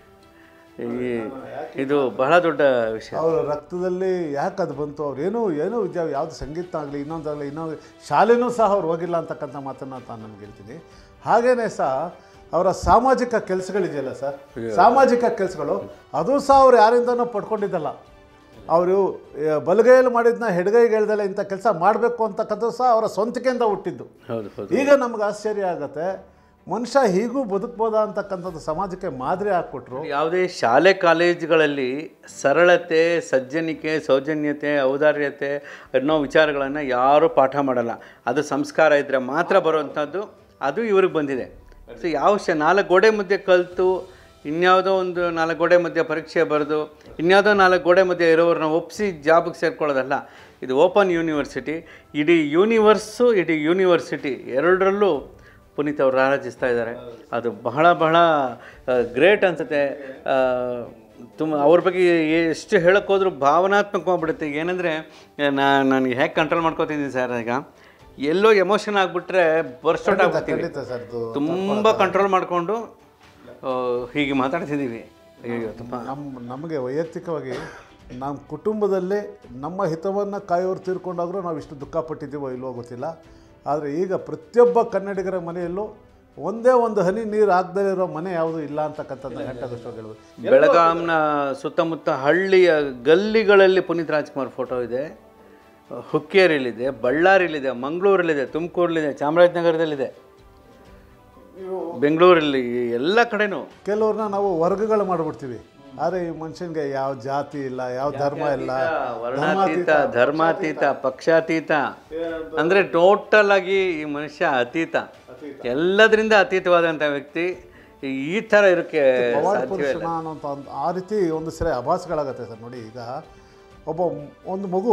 ಇದು ಬಹಳ ದೊಡ್ಡ ವಿಷಯ. ಅವರ ರಕ್ತದಲ್ಲಿ ಯಾಕೆ ಅದು ಬಂತು, ಅವ್ರು ಏನೂ ಯಾವುದು ಸಂಗೀತ ಆಗಲಿ ಇನ್ನೊಂದಾಗಲಿ ಇನ್ನೊಂದು ಶಾಲೆನೂ ಸಹ ಅವ್ರು ಹೋಗಿಲ್ಲ ಅಂತಕ್ಕಂಥ ಮಾತನ್ನು ನಾನು ನಮ್ಗೆ ಹೇಳ್ತೀನಿ. ಹಾಗೇ ಸಹ ಅವರ ಸಾಮಾಜಿಕ ಕೆಲಸಗಳಿದೆಯಲ್ಲ ಸರ್, ಸಾಮಾಜಿಕ ಕೆಲಸಗಳು ಅದು ಸಹ ಅವ್ರು ಯಾರಿಂದನೂ ಪಡ್ಕೊಂಡಿದ್ದಲ್ಲ. ಅವರು ಬಲಗೈಯಲ್ಲಿ ಮಾಡಿದ್ನ ಎಡಗೈಗೆ ಹೇಳ್ದಲ್ಲ ಇಂಥ ಕೆಲಸ ಮಾಡಬೇಕು ಅಂತಕ್ಕಂಥದ್ದು ಸಹ ಅವರ ಸ್ವಂತಿಕೆಯಿಂದ ಹುಟ್ಟಿದ್ದು. ಈಗ ನಮ್ಗೆ ಆಶ್ಚರ್ಯ ಆಗುತ್ತೆ, ಮನುಷ್ಯ ಹೀಗೂ ಬದುಕ್ಬೋದಾ ಅಂತಕ್ಕಂಥದ್ದು ಸಮಾಜಕ್ಕೆ ಮಾದರಿ ಹಾಕ್ಕೊಟ್ರು. ಯಾವುದೇ ಶಾಲೆ ಕಾಲೇಜುಗಳಲ್ಲಿ ಸರಳತೆ, ಸಜ್ಜನಿಕೆ, ಸೌಜನ್ಯತೆ, ಔದಾರ್ಯತೆ ಅನ್ನೋ ವಿಚಾರಗಳನ್ನು ಯಾರೂ ಪಾಠ ಮಾಡಲ್ಲ. ಅದು ಸಂಸ್ಕಾರ ಇದ್ದರೆ ಮಾತ್ರ ಬರುವಂಥದ್ದು. ಅದು ಇವ್ರಿಗೆ ಬಂದಿದೆ. ಸೊ ಯಾವ 4 ಗೋಡೆ ಮಧ್ಯೆ ಕಲಿತು ಇನ್ಯಾವುದೋ ಒಂದು 4 ಗೋಡೆ ಮಧ್ಯೆ ಪರೀಕ್ಷೆ ಬರೆದು ಇನ್ಯಾವುದೋ 4 ಗೋಡೆ ಮಧ್ಯೆ ಇರೋರನ್ನ ಒಪ್ಪಿಸಿ ಜಾಬಿಗೆ ಸೇರ್ಕೊಳ್ಳೋದಲ್ಲ. ಇದು ಓಪನ್ ಯೂನಿವರ್ಸಿಟಿ. ಇಡೀ ಯೂನಿವರ್ಸಿಟಿ ಎರಡರಲ್ಲೂ ಪುನೀತ್ ಅವರು ರಾರಾಜಿಸ್ತಾ ಇದ್ದಾರೆ. ಅದು ಬಹಳ ಬಹಳ ಗ್ರೇಟ್ ಅನಿಸುತ್ತೆ. ಅವ್ರ ಬಗ್ಗೆ ಎಷ್ಟು ಹೇಳೋಕ್ಕೋದ್ರೂ ಭಾವನಾತ್ಮಕವಾಗಿಬಿಡುತ್ತೆ. ಏನಂದರೆ ನನಗೆ ಹೇಗೆ ಕಂಟ್ರೋಲ್ ಮಾಡ್ಕೋತಿದ್ದೀನಿ ಸರ್, ಈಗ ಎಲ್ಲೋ ಎಮೋಷನ್ ಆಗಿಬಿಟ್ರೆ ಬರ್ಸ್ಟ್ ಔಟ್ ಆಗ್ಬಿಡ್ತೀವಿ. ತುಂಬ ಕಂಟ್ರೋಲ್ ಮಾಡಿಕೊಂಡು ಹೀಗೆ ಮಾತಾಡ್ತಿದ್ದೀವಿ. ನಮಗೆ ವೈಯಕ್ತಿಕವಾಗಿ ನಮ್ಮ ಕುಟುಂಬದಲ್ಲೇ ನಮ್ಮ ಹಿತವನ್ನು ಕಾಯೋರು ತೀರ್ಕೊಂಡಾದರೂ ನಾವು ಇಷ್ಟು ದುಃಖ ಪಟ್ಟಿದ್ದೀವೋ ಇಲ್ವೋ ಗೊತ್ತಿಲ್ಲ. ಆದರೆ ಈಗ ಪ್ರತಿಯೊಬ್ಬ ಕನ್ನಡಿಗರ ಮನೆಯಲ್ಲೂ ಒಂದೇ ಒಂದು ಹನಿ ನೀರು ಆಗದೇ ಇರೋ ಮನೆ ಯಾವುದೂ ಇಲ್ಲ ಅಂತಕ್ಕಂಥದ್ದು ಗಂಟದಷ್ಟು ಹೇಳ್ಬೋದು. ಬೆಳಗಾಂನ ಸುತ್ತಮುತ್ತ ಹಳ್ಳಿಯ ಗಲ್ಲಿಗಳಲ್ಲಿ ಪುನೀತ್ ರಾಜ್ಕುಮಾರ್ ಫೋಟೋ ಇದೆ. ಹುಕ್ಕೇರಿಲಿದೆ, ಬಳ್ಳಾರಿಲಿದೆ, ಮಂಗಳೂರಲ್ಲಿದೆ, ತುಮಕೂರಲ್ಲಿದೆ, ಚಾಮರಾಜನಗರದಲ್ಲಿದೆ, ಬೆಂಗಳೂರಲ್ಲಿ, ಎಲ್ಲ ಕಡೆನೂ. ಕೆಲವ್ರನ್ನ ನಾವು ವರ್ಗಗಳು ಮಾಡಿಬಿಡ್ತೀವಿ. ಆದರೆ ಈ ಮನುಷ್ಯನಿಗೆ ಯಾವ ಜಾತಿ ಇಲ್ಲ, ಯಾವ ಧರ್ಮ ಇಲ್ಲ, ವರ್ಣಾತೀತ, ಧರ್ಮಾತೀತ, ಪಕ್ಷಾತೀತ, ಅಂದರೆ ಟೋಟಲ್ ಆಗಿ ಈ ಮನುಷ್ಯ ಅತೀತ, ಎಲ್ಲದರಿಂದ ಅತೀತವಾದಂಥ ವ್ಯಕ್ತಿ. ಈ ಥರ ಇರೋಕ್ಕೆ ಅನ್ನೋಂಥ ಆ ರೀತಿ ಒಂದು ಸರಿ ಆಭಾಸಗಳಾಗತ್ತೆ ಸರ್. ನೋಡಿ, ಈಗ ಒಂದು ಮಗು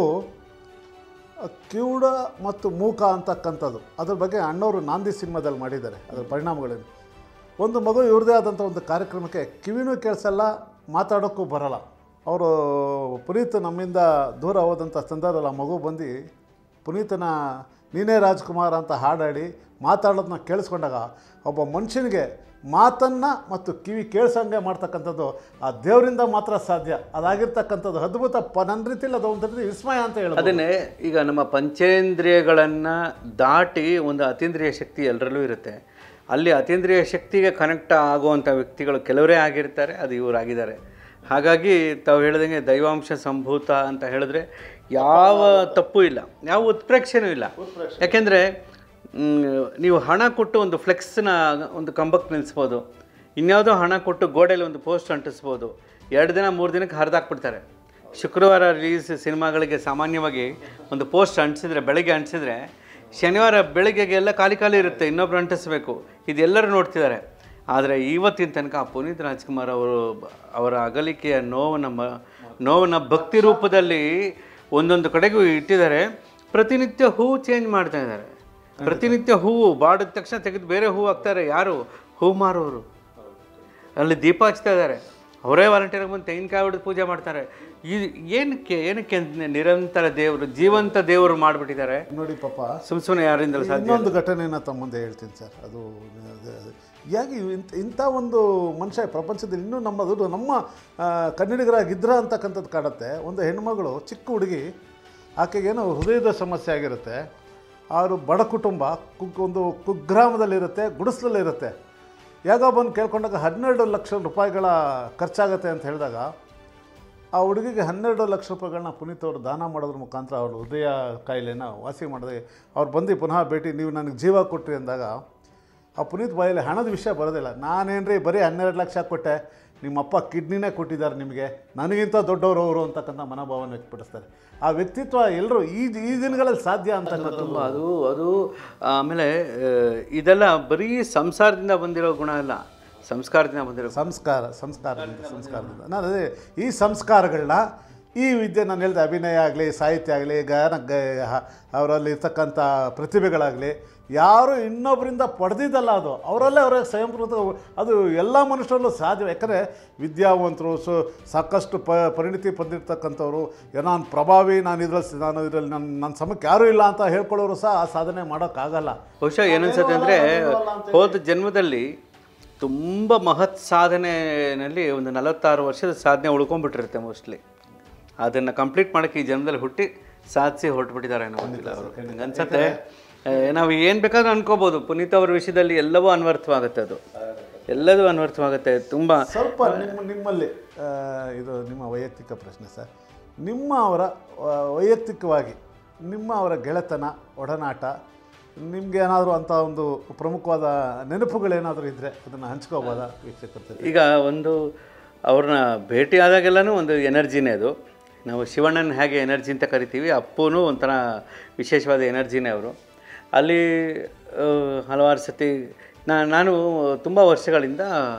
ಕಿವುಡ ಮತ್ತು ಮೂಕ ಅಂತಕ್ಕಂಥದ್ದು, ಅದ್ರ ಬಗ್ಗೆ ಅಣ್ಣವರು ನಾಂದಿ ಸಿನಿಮಾದಲ್ಲಿ ಮಾಡಿದ್ದಾರೆ. ಅದರ ಪರಿಣಾಮಗಳೇನು, ಒಂದು ಮಗು ಇವ್ರದೇ ಆದಂಥ ಒಂದು ಕಾರ್ಯಕ್ರಮಕ್ಕೆ ಕಿವಿನೂ ಕೇಳಿಸಲ್ಲ, ಮಾತಾಡೋಕ್ಕೂ ಬರಲ್ಲ. ಅವರು ಪುನೀತ್ ನಮ್ಮಿಂದ ದೂರ ಹೋದಂಥ ಸಂದರ್ಭದಲ್ಲಿ ಆ ಮಗು ಬಂದು ಪುನೀತನ ನೀನೇ ರಾಜ್ಕುಮಾರ್ ಅಂತ ಹಾಡಾಡಿ ಮಾತಾಡೋದನ್ನ ಕೇಳಿಸ್ಕೊಂಡಾಗ ಒಬ್ಬ ಮನುಷ್ಯನಿಗೆ ಮಾತನ್ನು ಮತ್ತು ಕಿವಿ ಕೇಳಿಸಂಗೆ ಮಾಡ್ತಕ್ಕಂಥದ್ದು ಆ ದೇವರಿಂದ ಮಾತ್ರ ಸಾಧ್ಯ. ಅದಾಗಿರ್ತಕ್ಕಂಥದ್ದು ಅದ್ಭುತ. ನನ್ನ ರೀತಿಯಲ್ಲಿ ಅದು ಒಂದು ರೀತಿ ವಿಸ್ಮಯ ಅಂತ ಹೇಳೋದು. ಅದನ್ನೇ ಈಗ ನಮ್ಮ ಪಂಚೇಂದ್ರಿಯಗಳನ್ನು ದಾಟಿ ಒಂದು ಅತೀಂದ್ರಿಯ ಶಕ್ತಿ ಎಲ್ಲರಲ್ಲೂ ಇರುತ್ತೆ. ಅಲ್ಲಿ ಅತೀಂದ್ರಿಯ ಶಕ್ತಿಗೆ ಕನೆಕ್ಟ್ ಆಗುವಂಥ ವ್ಯಕ್ತಿಗಳು ಕೆಲವರೇ ಆಗಿರ್ತಾರೆ, ಅದು ಇವರಾಗಿದ್ದಾರೆ. ಹಾಗಾಗಿ ತಾವು ಹೇಳಿದಂಗೆ ದೈವಾಂಶ ಸಂಭೂತ ಅಂತ ಹೇಳಿದ್ರೆ ಯಾವ ತಪ್ಪು ಇಲ್ಲ, ಯಾವ ಉತ್ಪ್ರೇಕ್ಷೆನೂ ಇಲ್ಲ. ಯಾಕೆಂದರೆ ನೀವು ಹಣ ಕೊಟ್ಟು ಒಂದು ಫ್ಲೆಕ್ಸ್ನ ಒಂದು ಕಂಬಕ್ಕೆ ನಿಲ್ಲಿಸ್ಬೋದು, ಇನ್ಯಾವುದೋ ಹಣ ಕೊಟ್ಟು ಗೋಡೆಯಲ್ಲಿ ಒಂದು ಪೋಸ್ಟ್ ಅಂಟಿಸ್ಬೋದು. 2 ದಿನ 3 ದಿನಕ್ಕೆ ಹರಿದಾಕ್ಬಿಡ್ತಾರೆ. ಶುಕ್ರವಾರ ರಿಲೀಸ್ ಸಿನಿಮಾಗಳಿಗೆ ಸಾಮಾನ್ಯವಾಗಿ ಒಂದು ಪೋಸ್ಟ್ ಅಂಟಿಸಿದ್ರೆ, ಬೆಳಗ್ಗೆ ಅಂಟಿಸಿದ್ರೆ ಶನಿವಾರ ಬೆಳಗ್ಗೆಗೆಲ್ಲ ಖಾಲಿ ಖಾಲಿ ಇರುತ್ತೆ, ಇನ್ನೊಬ್ರು ಅಂಟಿಸ್ಬೇಕು. ಇದೆಲ್ಲರೂ ನೋಡ್ತಿದ್ದಾರೆ. ಆದರೆ ಇವತ್ತಿನ ತನಕ ಪುನೀತ್ ರಾಜ್ಕುಮಾರ್ ಅವರ ಅಗಲಿಕೆಯ ನೋವನ್ನ ಭಕ್ತಿ ರೂಪದಲ್ಲಿ ಒಂದೊಂದು ಕಡೆಗೂ ಇಟ್ಟಿದ್ದಾರೆ. ಪ್ರತಿನಿತ್ಯ ಹೂವು ಚೇಂಜ್ ಮಾಡ್ತಾ ಇದ್ದಾರೆ. ಪ್ರತಿನಿತ್ಯ ಹೂವು ಬಾಡಿದ ತಕ್ಷಣ ತೆಗೆದು ಬೇರೆ ಹೂವು ಹಾಕ್ತಾರೆ. ಯಾರು? ಹೂ ಮಾರೋರು. ಅಲ್ಲಿ ದೀಪ ಹಚ್ತಾ ಇದ್ದಾರೆ. ಅವರೇ ವಾಲಂಟಿಯರ್ಗೆ ಬಂದು ತೆಂಗಿನಕಾಯಿ ಹೊಡೆದು ಪೂಜೆ ಮಾಡ್ತಾರೆ. ಏನಕ್ಕೆ ನಿರಂತರ ದೇವರು, ಜೀವಂತ ದೇವರು ಮಾಡಿಬಿಟ್ಟಿದ್ದಾರೆ ನೋಡಿ ಪಾಪ. ಸುಮ್ಮನೆ ಯಾರಿಂದಲೂ ಸಾಧ್ಯ. ಇನ್ನೊಂದು ಘಟನೆಯನ್ನು ತಮ್ಮ ಮುಂದೆ ಹೇಳ್ತೀನಿ ಸರ್. ಅದು ಯಾಕೆ ಇಂಥ ಒಂದು ಮನುಷ್ಯ ಪ್ರಪಂಚದಲ್ಲಿ ಇನ್ನೂ ನಮ್ಮ ಕನ್ನಡಿಗರಾಗಿದ್ರ ಅಂತಕ್ಕಂಥದ್ದು ಕಾಡುತ್ತೆ. ಒಂದು ಹೆಣ್ಮಗಳು, ಚಿಕ್ಕ ಹುಡುಗಿ, ಆಕೆಗೇನೋ ಹೃದಯದ ಸಮಸ್ಯೆ ಆಗಿರುತ್ತೆ. ಅವರು ಬಡ ಕುಟುಂಬ, ಒಂದು ಕುಗ್ರಾಮದಲ್ಲಿರುತ್ತೆ, ಗುಡಿಸಲಲ್ಲಿರುತ್ತೆ. ಯಾವಾಗ ಬಂದು ಕೇಳ್ಕೊಂಡಾಗ 12 ಲಕ್ಷ ರೂಪಾಯಿಗಳ ಖರ್ಚಾಗತ್ತೆ ಅಂತ ಹೇಳಿದಾಗ ಆ ಹುಡುಗಿಗೆ 12 ಲಕ್ಷ ರೂಪಾಯಿಗಳನ್ನ ಪುನೀತ್ ಅವರು ದಾನ ಮಾಡೋದ್ರ ಮುಖಾಂತರ ಅವ್ರ ಹೃದಯ ಕಾಯಿಲೆನ ವಾಸಿ ಮಾಡಿದೆ. ಅವ್ರು ಬಂದು ಪುನಃ ಭೇಟಿ, ನೀವು ನನಗೆ ಜೀವ ಕೊಟ್ರಿ ಅಂದಾಗ ಆ ಪುನೀತ್ ಬಾಯಲ್ಲಿ ಹಣದ ವಿಷಯ ಬರೋದಿಲ್ಲ. ನಾನೇನ್ರಿ ಬರೀ 12 ಲಕ್ಷ ಕೊಟ್ಟೆ, ನಿಮ್ಮಪ್ಪ ಕಿಡ್ನಿನೇ ಕೊಟ್ಟಿದ್ದಾರೆ ನಿಮಗೆ, ನನಗಿಂತ ದೊಡ್ಡವರು ಅವರು ಅಂತಕ್ಕಂಥ ಮನೋಭಾವನ ವ್ಯಕ್ತಪಡಿಸ್ತಾರೆ. ಆ ವ್ಯಕ್ತಿತ್ವ ಎಲ್ಲರೂ ಈ ದಿನಗಳಲ್ಲಿ ಸಾಧ್ಯ ಅಂತಕ್ಕಂಥದ್ದು. ಅದು ಆಮೇಲೆ ಇದೆಲ್ಲ ಬರೀ ಸಂಸಾರದಿಂದ ಬಂದಿರೋ ಗುಣ ಅಲ್ಲ, ಸಂಸ್ಕಾರದಿಂದ ಬಂದಿರೋ ಸಂಸ್ಕಾರದಿಂದ ನಾನು ಅದೇ ಈ ಸಂಸ್ಕಾರಗಳನ್ನ, ಈ ವಿದ್ಯೆ ನಾನು ಹೇಳಿದೆ, ಅಭಿನಯ ಆಗಲಿ, ಸಾಹಿತ್ಯ ಆಗಲಿ, ಅವರಲ್ಲಿ ಇರ್ತಕ್ಕಂಥ ಪ್ರತಿಭೆಗಳಾಗಲಿ, ಯಾರು ಇನ್ನೊಬ್ಬರಿಂದ ಪಡೆದಿದ್ದಲ್ಲ, ಅದು ಅವರಲ್ಲೇ ಅವರಿಗೆ ಸ್ವಯಂಪ್ರತ. ಅದು ಎಲ್ಲ ಮನುಷ್ಯರಲ್ಲೂ ಸಾಧ್ಯ. ಯಾಕಂದರೆ ವಿದ್ಯಾವಂತರು, ಸಾಕಷ್ಟು ಪರಿಣಿತಿ ಹೊಂದಿರ್ತಕ್ಕಂಥವ್ರು, ನಾನು ಪ್ರಭಾವಿ, ನಾನು ಇದರಲ್ಲಿ ನನ್ನ ಸಮಕ್ಕೆ ಯಾರೂ ಇಲ್ಲ ಅಂತ ಹೇಳ್ಕೊಳ್ಳೋರು ಸಹ ಆ ಸಾಧನೆ ಮಾಡೋಕ್ಕಾಗಲ್ಲ. ಬಹುಶಃ ಏನನ್ಸುತ್ತೆ ಅಂದರೆ, ಹೋದ ಜನ್ಮದಲ್ಲಿ ತುಂಬ ಮಹತ್ ಸಾಧನೆಯಲ್ಲಿ ಒಂದು 46 ವರ್ಷದ ಸಾಧನೆ ಉಳ್ಕೊಂಡ್ಬಿಟ್ಟಿರುತ್ತೆ ಮೋಸ್ಟ್ಲಿ. ಅದನ್ನು ಕಂಪ್ಲೀಟ್ ಮಾಡೋಕ್ಕೆ ಈ ಜನ್ಮದಲ್ಲಿ ಹುಟ್ಟಿ ಸಾಧಿಸಿ ಹೊರಟುಬಿಟ್ಟಿದ್ದಾರೆ ಅನ್ನೋ ಗೊತ್ತಿಲ್ಲ ಅವರು. ನಂಗೆ ಅನ್ಸುತ್ತೆ ನಾವು ಏನು ಬೇಕಾದ್ರೂ ಅನ್ಕೋಬೋದು, ಪುನೀತ್ ಅವರ ವಿಷಯದಲ್ಲಿ ಎಲ್ಲವೂ ಅನ್ವರ್ಥವಾಗುತ್ತೆ. ಅದು ಎಲ್ಲದೂ ಅನ್ವರ್ಥವಾಗುತ್ತೆ. ತುಂಬ ಸ್ವಲ್ಪ ನಿಮ್ಮಲ್ಲಿ ಇದು ನಿಮ್ಮ ವೈಯಕ್ತಿಕ ಪ್ರಶ್ನೆ ಸರ್. ಅವರ ವೈಯಕ್ತಿಕವಾಗಿ ಅವರ ಗೆಳೆತನ, ಒಡನಾಟ, ನಿಮ್ಗೆ ಏನಾದರೂ ಅಂಥ ಒಂದು ಪ್ರಮುಖವಾದ ನೆನಪುಗಳೇನಾದರೂ ಇದ್ದರೆ ಅದನ್ನು ಹಂಚ್ಕೋಬೋದಾ ವೀಕ್ಷಕರು? ಈಗ ಒಂದು ಅವ್ರನ್ನ ಭೇಟಿ ಆದಾಗೆಲ್ಲನೂ ಒಂದು ಎನರ್ಜಿನೇ ಅದು. ನಾವು ಶಿವಣ್ಣನ ಹೇಗೆ ಎನರ್ಜಿ ಅಂತ ಕರಿತೀವಿ, ಅಪ್ಪೂ ಒಂಥರ ವಿಶೇಷವಾದ ಎನರ್ಜಿನೇ ಅವರು. ಅಲ್ಲಿ ಹಲವಾರು ಸತಿ ನಾನು ತುಂಬ ವರ್ಷಗಳಿಂದ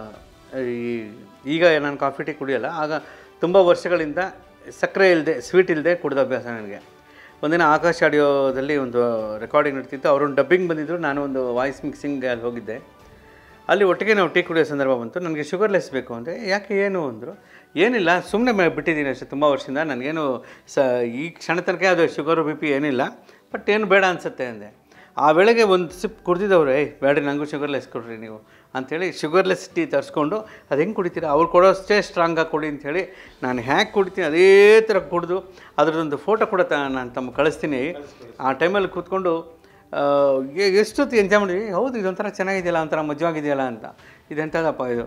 ಈಗ ನಾನು ಕಾಫಿ ಟೀ ಕುಡಿಯೋಲ್ಲ, ಆಗ ತುಂಬ ವರ್ಷಗಳಿಂದ ಸಕ್ಕರೆ ಇಲ್ಲದೆ, ಸ್ವೀಟ್ ಇಲ್ಲದೆ ಕುಡಿದ ಅಭ್ಯಾಸ ನನಗೆ. ಒಂದಿನ ಆಕಾಶ್ ಆಡಿಯೋದಲ್ಲಿ ಒಂದು ರೆಕಾರ್ಡಿಂಗ್ ನಡ್ತಿತ್ತು. ಅವರೊಂದು ಡಬ್ಬಿಂಗ್ ಬಂದಿದ್ದರು, ನಾನು ಒಂದು ವಾಯ್ಸ್ ಮಿಕ್ಸಿಂಗ್ ಅಲ್ಲಿ ಹೋಗಿದ್ದೆ. ಅಲ್ಲಿ ಒಟ್ಟಿಗೆ ನಾವು ಟೀ ಕುಡಿಯೋ ಸಂದರ್ಭ ಬಂತು. ನನಗೆ ಶುಗರ್ಲೆಸ್ ಬೇಕು ಅಂದರೆ, ಯಾಕೆ ಏನು ಅಂದರು. ಏನಿಲ್ಲ, ಸುಮ್ಮನೆ ಬಿಟ್ಟಿದ್ದೀನಿ ಅಷ್ಟೇ, ತುಂಬ ವರ್ಷದಿಂದ ನನಗೇನು ಈ ಕ್ಷಣ ತನಕ ಅದು ಶುಗರು ಬಿ ಪಿ ಏನಿಲ್ಲ, ಬಟ್ ಏನು ಬೇಡ ಅನಿಸುತ್ತೆ ಅಂದೆ. ಆ ವೇಳೆಗೆ ಒಂದು ಸಿಪ್ ಕುಡ್ದಿದ್ದವ್ರು, ಬೇಡ್ರಿ ನನಗೂ ಶುಗರ್ಲೆಸ್ ಕೊಡ್ರಿ ನೀವು ಅಂಥೇಳಿ ಶುಗರ್ಲೆಸ್ ಟೀ ತರಿಸ್ಕೊಂಡು, ಅದು ಹೆಂಗೆ ಕುಡಿತೀರಾ, ಅವ್ರು ಕೊಡೋಷ್ಟೇ ಸ್ಟ್ರಾಂಗಾಗಿ ಕೊಡಿ ಅಂಥೇಳಿ ನಾನು ಹ್ಯಾಗೆ ಕುಡಿತೀನಿ ಅದೇ ಥರ ಕುಡಿದು ಅದರದೊಂದು ಫೋಟೋ ಕೂಡ ನಾನು ತಮ್ಮ ಕಳಿಸ್ತೀನಿ. ಆ ಟೈಮಲ್ಲಿ ಕೂತ್ಕೊಂಡು ಎಷ್ಟೊತ್ತು ಎಂಜಾಯ್ ಮಾಡಿದ್ವಿ. ಹೌದು, ಇದೊಂಥರ ಚೆನ್ನಾಗಿದೆಯಲ್ಲ, ಒಂಥರ ಮಜವಾಗಿದೆಯಲ್ಲ ಅಂತ. ಇದೆಂಥದಪ್ಪ ಇದು.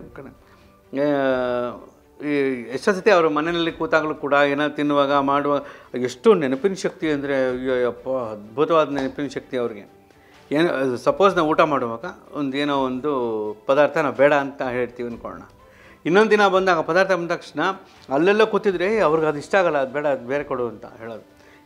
ಎಷ್ಟೋ ಸತಿ ಅವ್ರ ಮನೆಯಲ್ಲಿ ಕೂತಾಗಲೂ ಕೂಡ ಏನಾದ್ರು ತಿನ್ನುವಾಗ ಮಾಡುವಾಗ ಎಷ್ಟು ನೆನಪಿನ ಶಕ್ತಿ ಅಂದರೆ, ಅಯ್ಯಪ್ಪ, ಅದ್ಭುತವಾದ ನೆನಪಿನ ಶಕ್ತಿ ಅವ್ರಿಗೆ. ಏನು ಸಪೋಸ್ ನಾವು ಊಟ ಮಾಡುವಾಗ ಏನೋ ಒಂದು ಪದಾರ್ಥ ನಾವು ಬೇಡ ಅಂತ ಹೇಳ್ತೀವಿ ಅಂದ್ಕೊಳ್ಳೋಣ. ಇನ್ನೊಂದು ದಿನ ಬಂದಾಗ ಪದಾರ್ಥ ಬಂದ ತಕ್ಷಣ ಅಲ್ಲೆಲ್ಲ ಕೂತಿದ್ರೆ ಅವ್ರಿಗೆ ಅದು ಇಷ್ಟ ಆಗಲ್ಲ, ಅದು ಬೇಡ, ಅದು ಬೇರೆ ಕೊಡು ಅಂತ ಹೇಳೋದು.